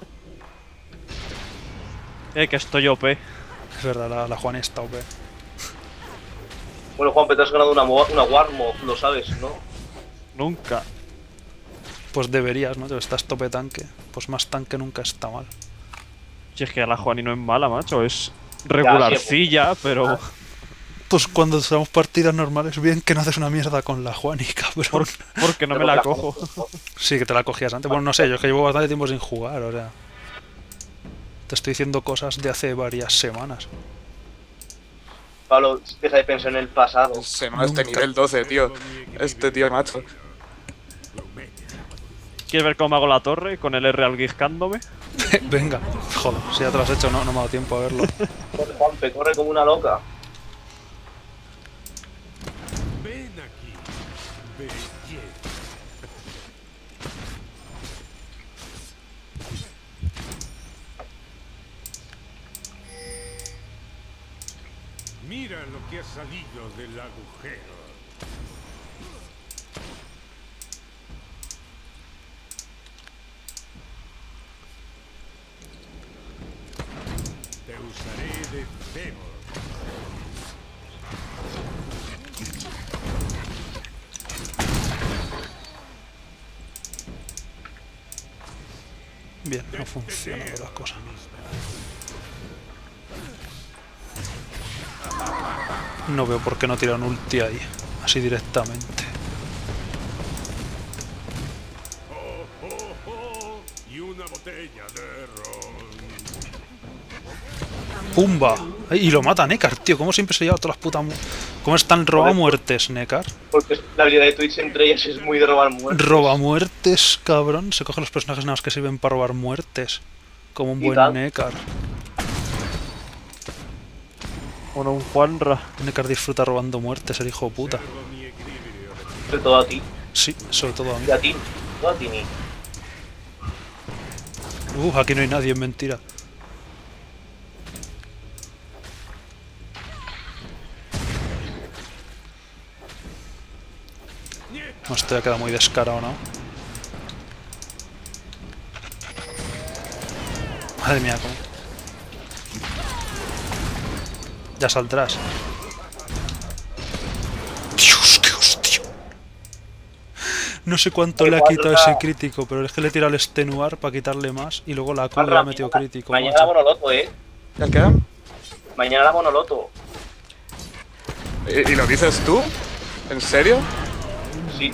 Que estoy OP. Es verdad, la Juani está OP. Bueno, Juanpe, te has ganado una Warmoth, lo sabes, ¿no? Nunca. Pues deberías, ¿no? Estás tope tanque. Pues más tanque nunca está mal. Si es que la Juani no es mala, macho. Es regularcilla, pero... Pues cuando usamos partidas normales, bien que no haces una mierda con la Juani, cabrón. Porque no me la cojo. Sí, que te la cogías antes. Bueno, no sé, yo es que llevo bastante tiempo sin jugar, o sea. Te estoy diciendo cosas de hace varias semanas. Pablo, deja de pensar en el pasado. Se me este nivel 12, tío. Este tío macho. ¿Quieres ver cómo hago la torre con el R alguizcándome? Venga, joder, si ya te lo has hecho, no me ha dado tiempo a verlo. Corre, Juanpe, corre como una loca. Ven aquí, belleza. Mira lo que ha salido del agujero. Te usaré de cebo. Bien, no funcionan las cosas. No veo por qué no tiran ulti ahí, así directamente. Y una botella de ron. ¡Pumba! Y lo mata Nekar, tío. ¿Cómo siempre se lleva todas las putas... ¿Cómo están robamuertes, Nekar? Porque la habilidad de Twitch entre ellas es muy de robar muertes. Robamuertes, cabrón. Se cogen los personajes nada más que sirven para robar muertes. Como un ¿Y buen tal? Nekar. Bueno, un Juanra. Nekar disfruta robando muertes, el hijo de puta. Sobre todo a ti. Sí, sobre todo a mí. Y a ti. No a ti ni. Aquí no hay nadie, es mentira. No, esto ya queda muy descarado, ¿no? Madre mía, cómo... Ya saldrás. Dios, qué hostia. No sé cuánto le ha quitado ese crítico, pero es que le he tirado el extenuar para quitarle más y luego la Q le ha metido crítico. Mañana la macho. monoloto, ¿Ya quedan? Mañana la monoloto. ¿Y lo dices tú? ¿En serio? Sí.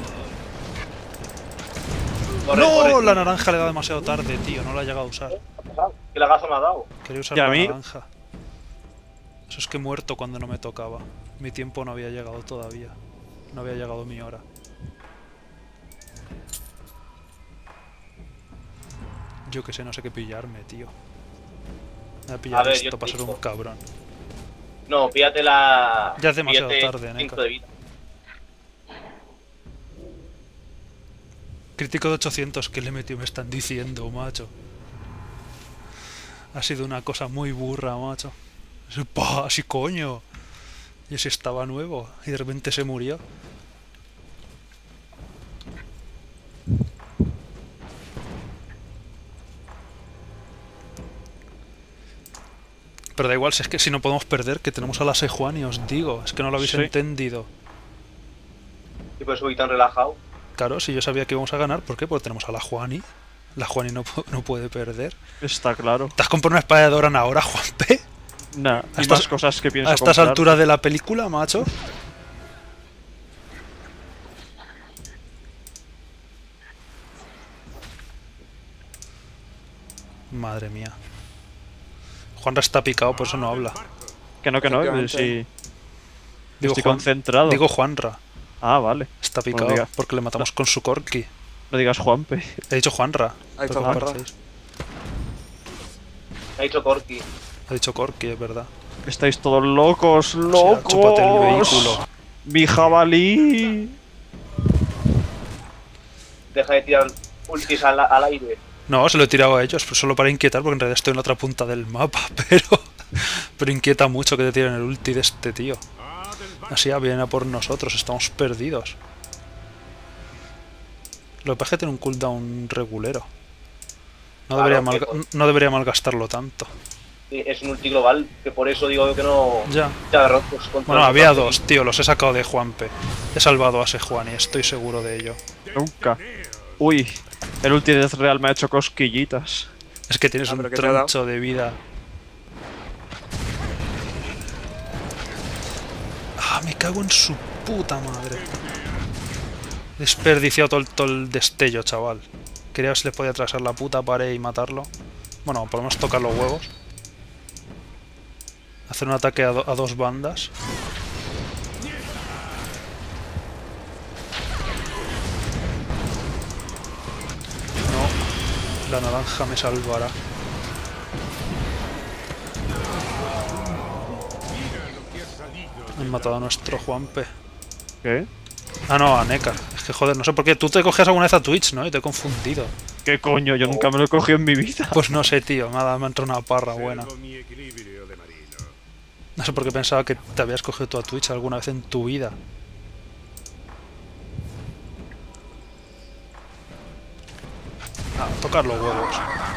Corre, ¡No! corre. La naranja le da demasiado tarde, tío. No la ha llegado a usar. ¿Qué lagazo me ha dado? Quería usar ¿Y a la mí? naranja. Eso es que he muerto cuando no me tocaba. Mi tiempo no había llegado todavía. No había llegado mi hora. Yo que sé, no sé qué pillarme, tío. Me voy a pillar A ver, yo esto para te ser un digo. cabrón. No, píllate la... Ya es demasiado píllate tarde, 5 Neko. de vida. Crítico de 800 que le he metido, me están diciendo, macho. Ha sido una cosa muy burra, macho. ¡Pah! ¡Sí, coño! Y ese estaba nuevo y de repente se murió. Pero da igual, si es que si no podemos perder, que tenemos a la Sejuani, os digo. Es que no lo habéis Sí. entendido. Y por eso voy tan relajado. Claro, si yo sabía que íbamos a ganar, ¿por qué? Porque tenemos a la Juani. La Juani no puede perder. Está claro. ¿Te has comprado una espada de Doran ahora, Juanpe? Nah, y estas- más cosas que pienso A estas comprar. alturas de la película, macho. Madre mía. Juanra está picado, por eso no habla. Que no, Efectivamente. sí. Digo, Estoy Juan- concentrado. Digo Juanra. Ah, vale. Está Bueno, picado diga. porque le matamos con su corki. No digas Juanpe. He dicho Juanra. Ha dicho ¿Qué Juanra. parecéis? Ha dicho Corky. Ha dicho corki, es verdad. Estáis todos locos, locos. chúpate el vehículo. Mi jabalí. Deja de tirar ultis al aire. No, se lo he tirado a ellos, pero solo para inquietar, porque en realidad estoy en la otra punta del mapa, pero inquieta mucho que te tiren el ulti de este tío. Así ya viene a por nosotros, estamos perdidos. Lo que pasa es que tiene un cooldown regulero. No Claro, debería, no debería malgastarlo tanto. Es un ulti global, que por eso digo que no... Ya. Ya rotos contra Bueno, los había ataques. dos, tío, los he sacado de Juanpe. He salvado a Sejuani, estoy seguro de ello. Nunca. Uy, el ulti de Real me ha hecho cosquillitas. Es que tienes un pero ¿qué te ha dado? troncho de vida. cago en su puta madre. Desperdiciado todo el destello, chaval. Quería ver si le podía atravesar la puta pared y matarlo. Bueno, por lo menos tocar los huevos. Hacer un ataque a dos bandas. No, la naranja me salvará. Han matado a nuestro Juanpe. ¿Qué? Ah, no, a Nekar. Es que joder, no sé por qué. Tú te cogías alguna vez a Twitch, ¿no? Y te he confundido. ¿Qué coño? Yo nunca me lo he cogido en mi vida. Pues no sé, tío. Me ha entrado una parra buena. Conservo mi equilibrio de marino. No sé por qué pensaba que te habías cogido tú a Twitch alguna vez en tu vida. Ah, tocar los huevos.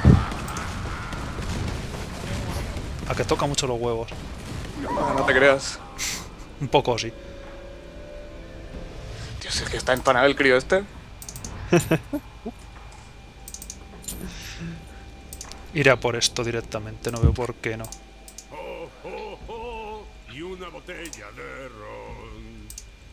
A que toca mucho los huevos. No te creas. Un poco, sí. Dios, es que está empanado el crío este. Iré a por esto directamente, no veo por qué no. ¡Oh, oh, oh! Y una botella de ron.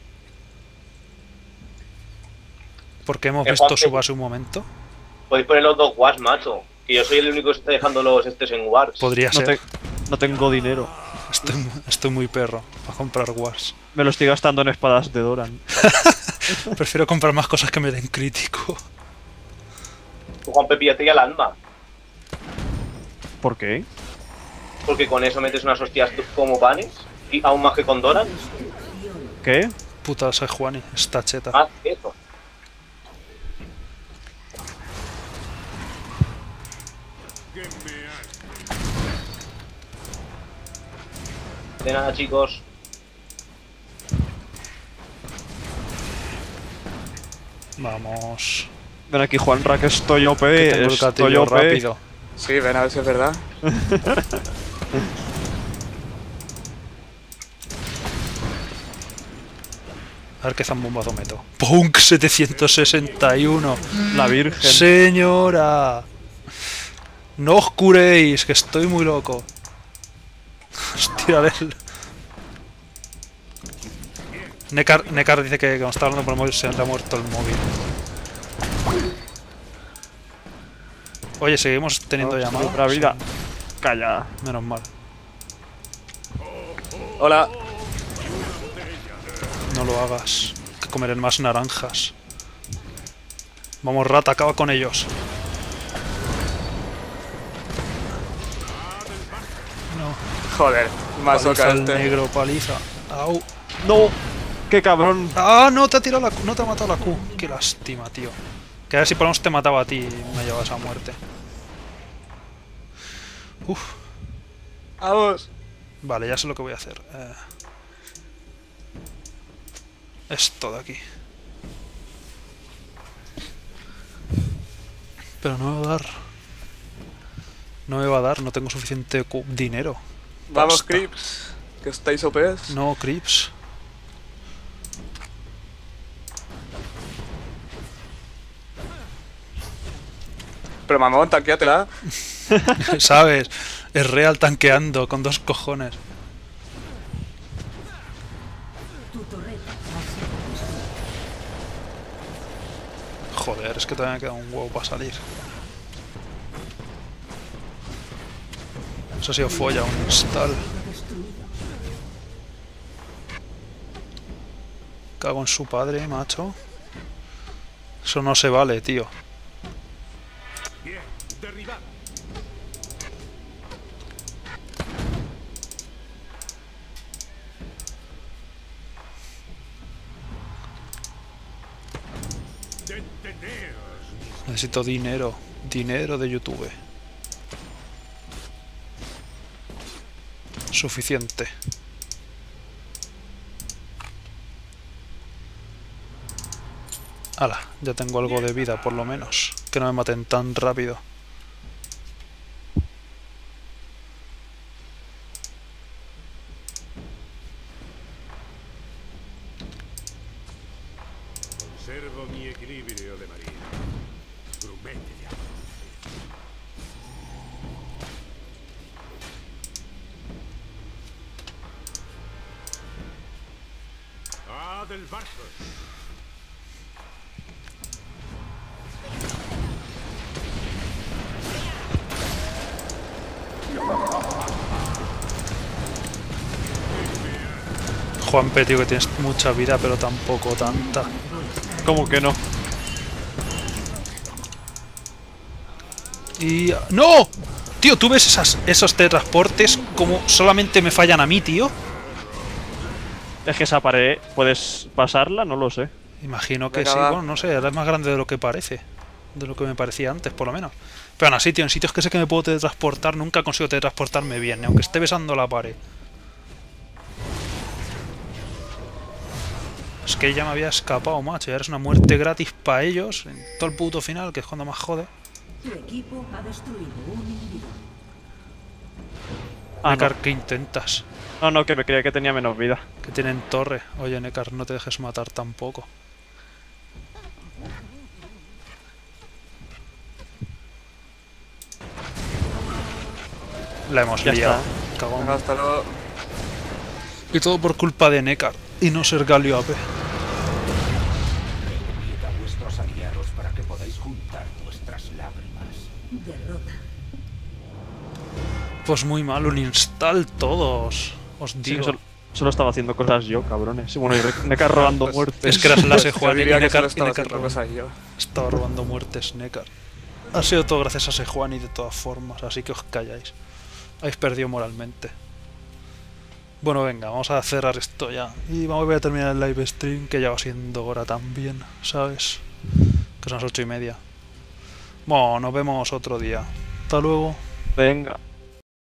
Porque hemos ¿Qué visto Juanpe? su base un momento. Podéis poner los 2 wars, macho. Que yo soy el único que está dejando los estés en wars. Podría ser. No tengo dinero. Estoy muy perro para comprar wars. Me lo estoy gastando en espadas de Doran. Prefiero comprar más cosas que me den crítico. Tú, Juanpe, píllate ya el alma. ¿Por qué? Porque con eso metes unas hostias como panes. Y aún más que con Doran. ¿Qué? Puta, soy Juani, está cheta. Más que eso. ¡Qué me has... De nada, chicos. Vamos. Ven aquí, Juanra, que estoy OP. Que tengo el Estoy gatillo OP. rápido. Sí, ven a ver si es verdad. A ver qué zambombazo meto. ¡Punk 761! La Virgen. ¡Señora! ¡No os curéis! Que estoy muy loco. Hostia, a ver. Nekar dice que cuando está hablando por el móvil se le ha muerto el móvil. Oye, seguimos teniendo llamadas. Otra vida. Calla. Menos mal. Hola. No lo hagas. Que comeré más naranjas. Vamos, rata, acaba con ellos. No. Joder, masoca Paliza el este. negro, paliza. Au. No. ¡Qué cabrón! ¡Ah! No te ha tirado la Q. No te ha matado la Q. Qué lástima, tío. Que a ver si por lo menos te mataba a ti y me llevas a muerte. Uf. Vamos. Vale, ya sé lo que voy a hacer. Esto de aquí. Pero no me va a dar. No me va a dar, no tengo suficiente dinero. Vamos, Basta. Crips. Que estáis OPs. No, Crips. Pero mamón, tanqueatela. ¿Sabes? Es real tanqueando con 2 cojones. Joder, es que todavía me queda un huevo para salir. Eso ha sido folla, un install. Cago en su padre, macho. Eso no se vale, tío. Bien, derribado. Deteneos, mis... Necesito dinero. Dinero de YouTube. Suficiente. Hala, ya tengo algo de vida por lo menos. Que no me maten tan rápido. Conservo mi equilibrio de marino. Grumete de agua. del barco. Juanpe, tío, que tienes mucha vida, pero tampoco tanta. ¿Cómo que no? Y... ¡No! Tío, ¿tú ves esos teletransportes como solamente me fallan a mí, tío? Es que esa pared, ¿puedes pasarla? No lo sé. Imagino que Venga, sí, va. bueno, no sé, ahora es más grande de lo que parece. De lo que me parecía antes, por lo menos. Pero aún así, tío, en sitios que sé que me puedo teletransportar, nunca consigo teletransportarme bien, ni aunque esté besando la pared. Es que ya me había escapado, macho, y ahora es una muerte gratis para ellos, en todo el puto final, que es cuando más jode. Tu equipo ha destruido un inhibidor. Ah, Nekar, ¿qué intentas? no, que me creía que tenía menos vida. Que tienen torre. Oye, Nekar, no te dejes matar tampoco. La hemos Ya liado. está. Cagón. Venga, hasta luego. Y todo por culpa de Nekar y no ser Galio AP. Reunid a vuestros aliados para que podáis juntar vuestras lágrimas. Derrota. Pues muy mal, un install todos. Os Sí, digo. solo estaba haciendo cosas yo, cabrones. Bueno, y Nekar robando Pues, muertes. Es que eras la Yo Sejuani y diría que solo Nekar, estaba haciendo cosas yo. estaba robando muertes, Nekar. Ha sido todo gracias a Sejuani de todas formas, así que os calláis. Habéis perdido moralmente. Bueno, venga, vamos a cerrar esto ya. Y voy a terminar el live stream, que ya va siendo hora también, ¿sabes? Que son las 8:30. Bueno, nos vemos otro día. Hasta luego. Venga.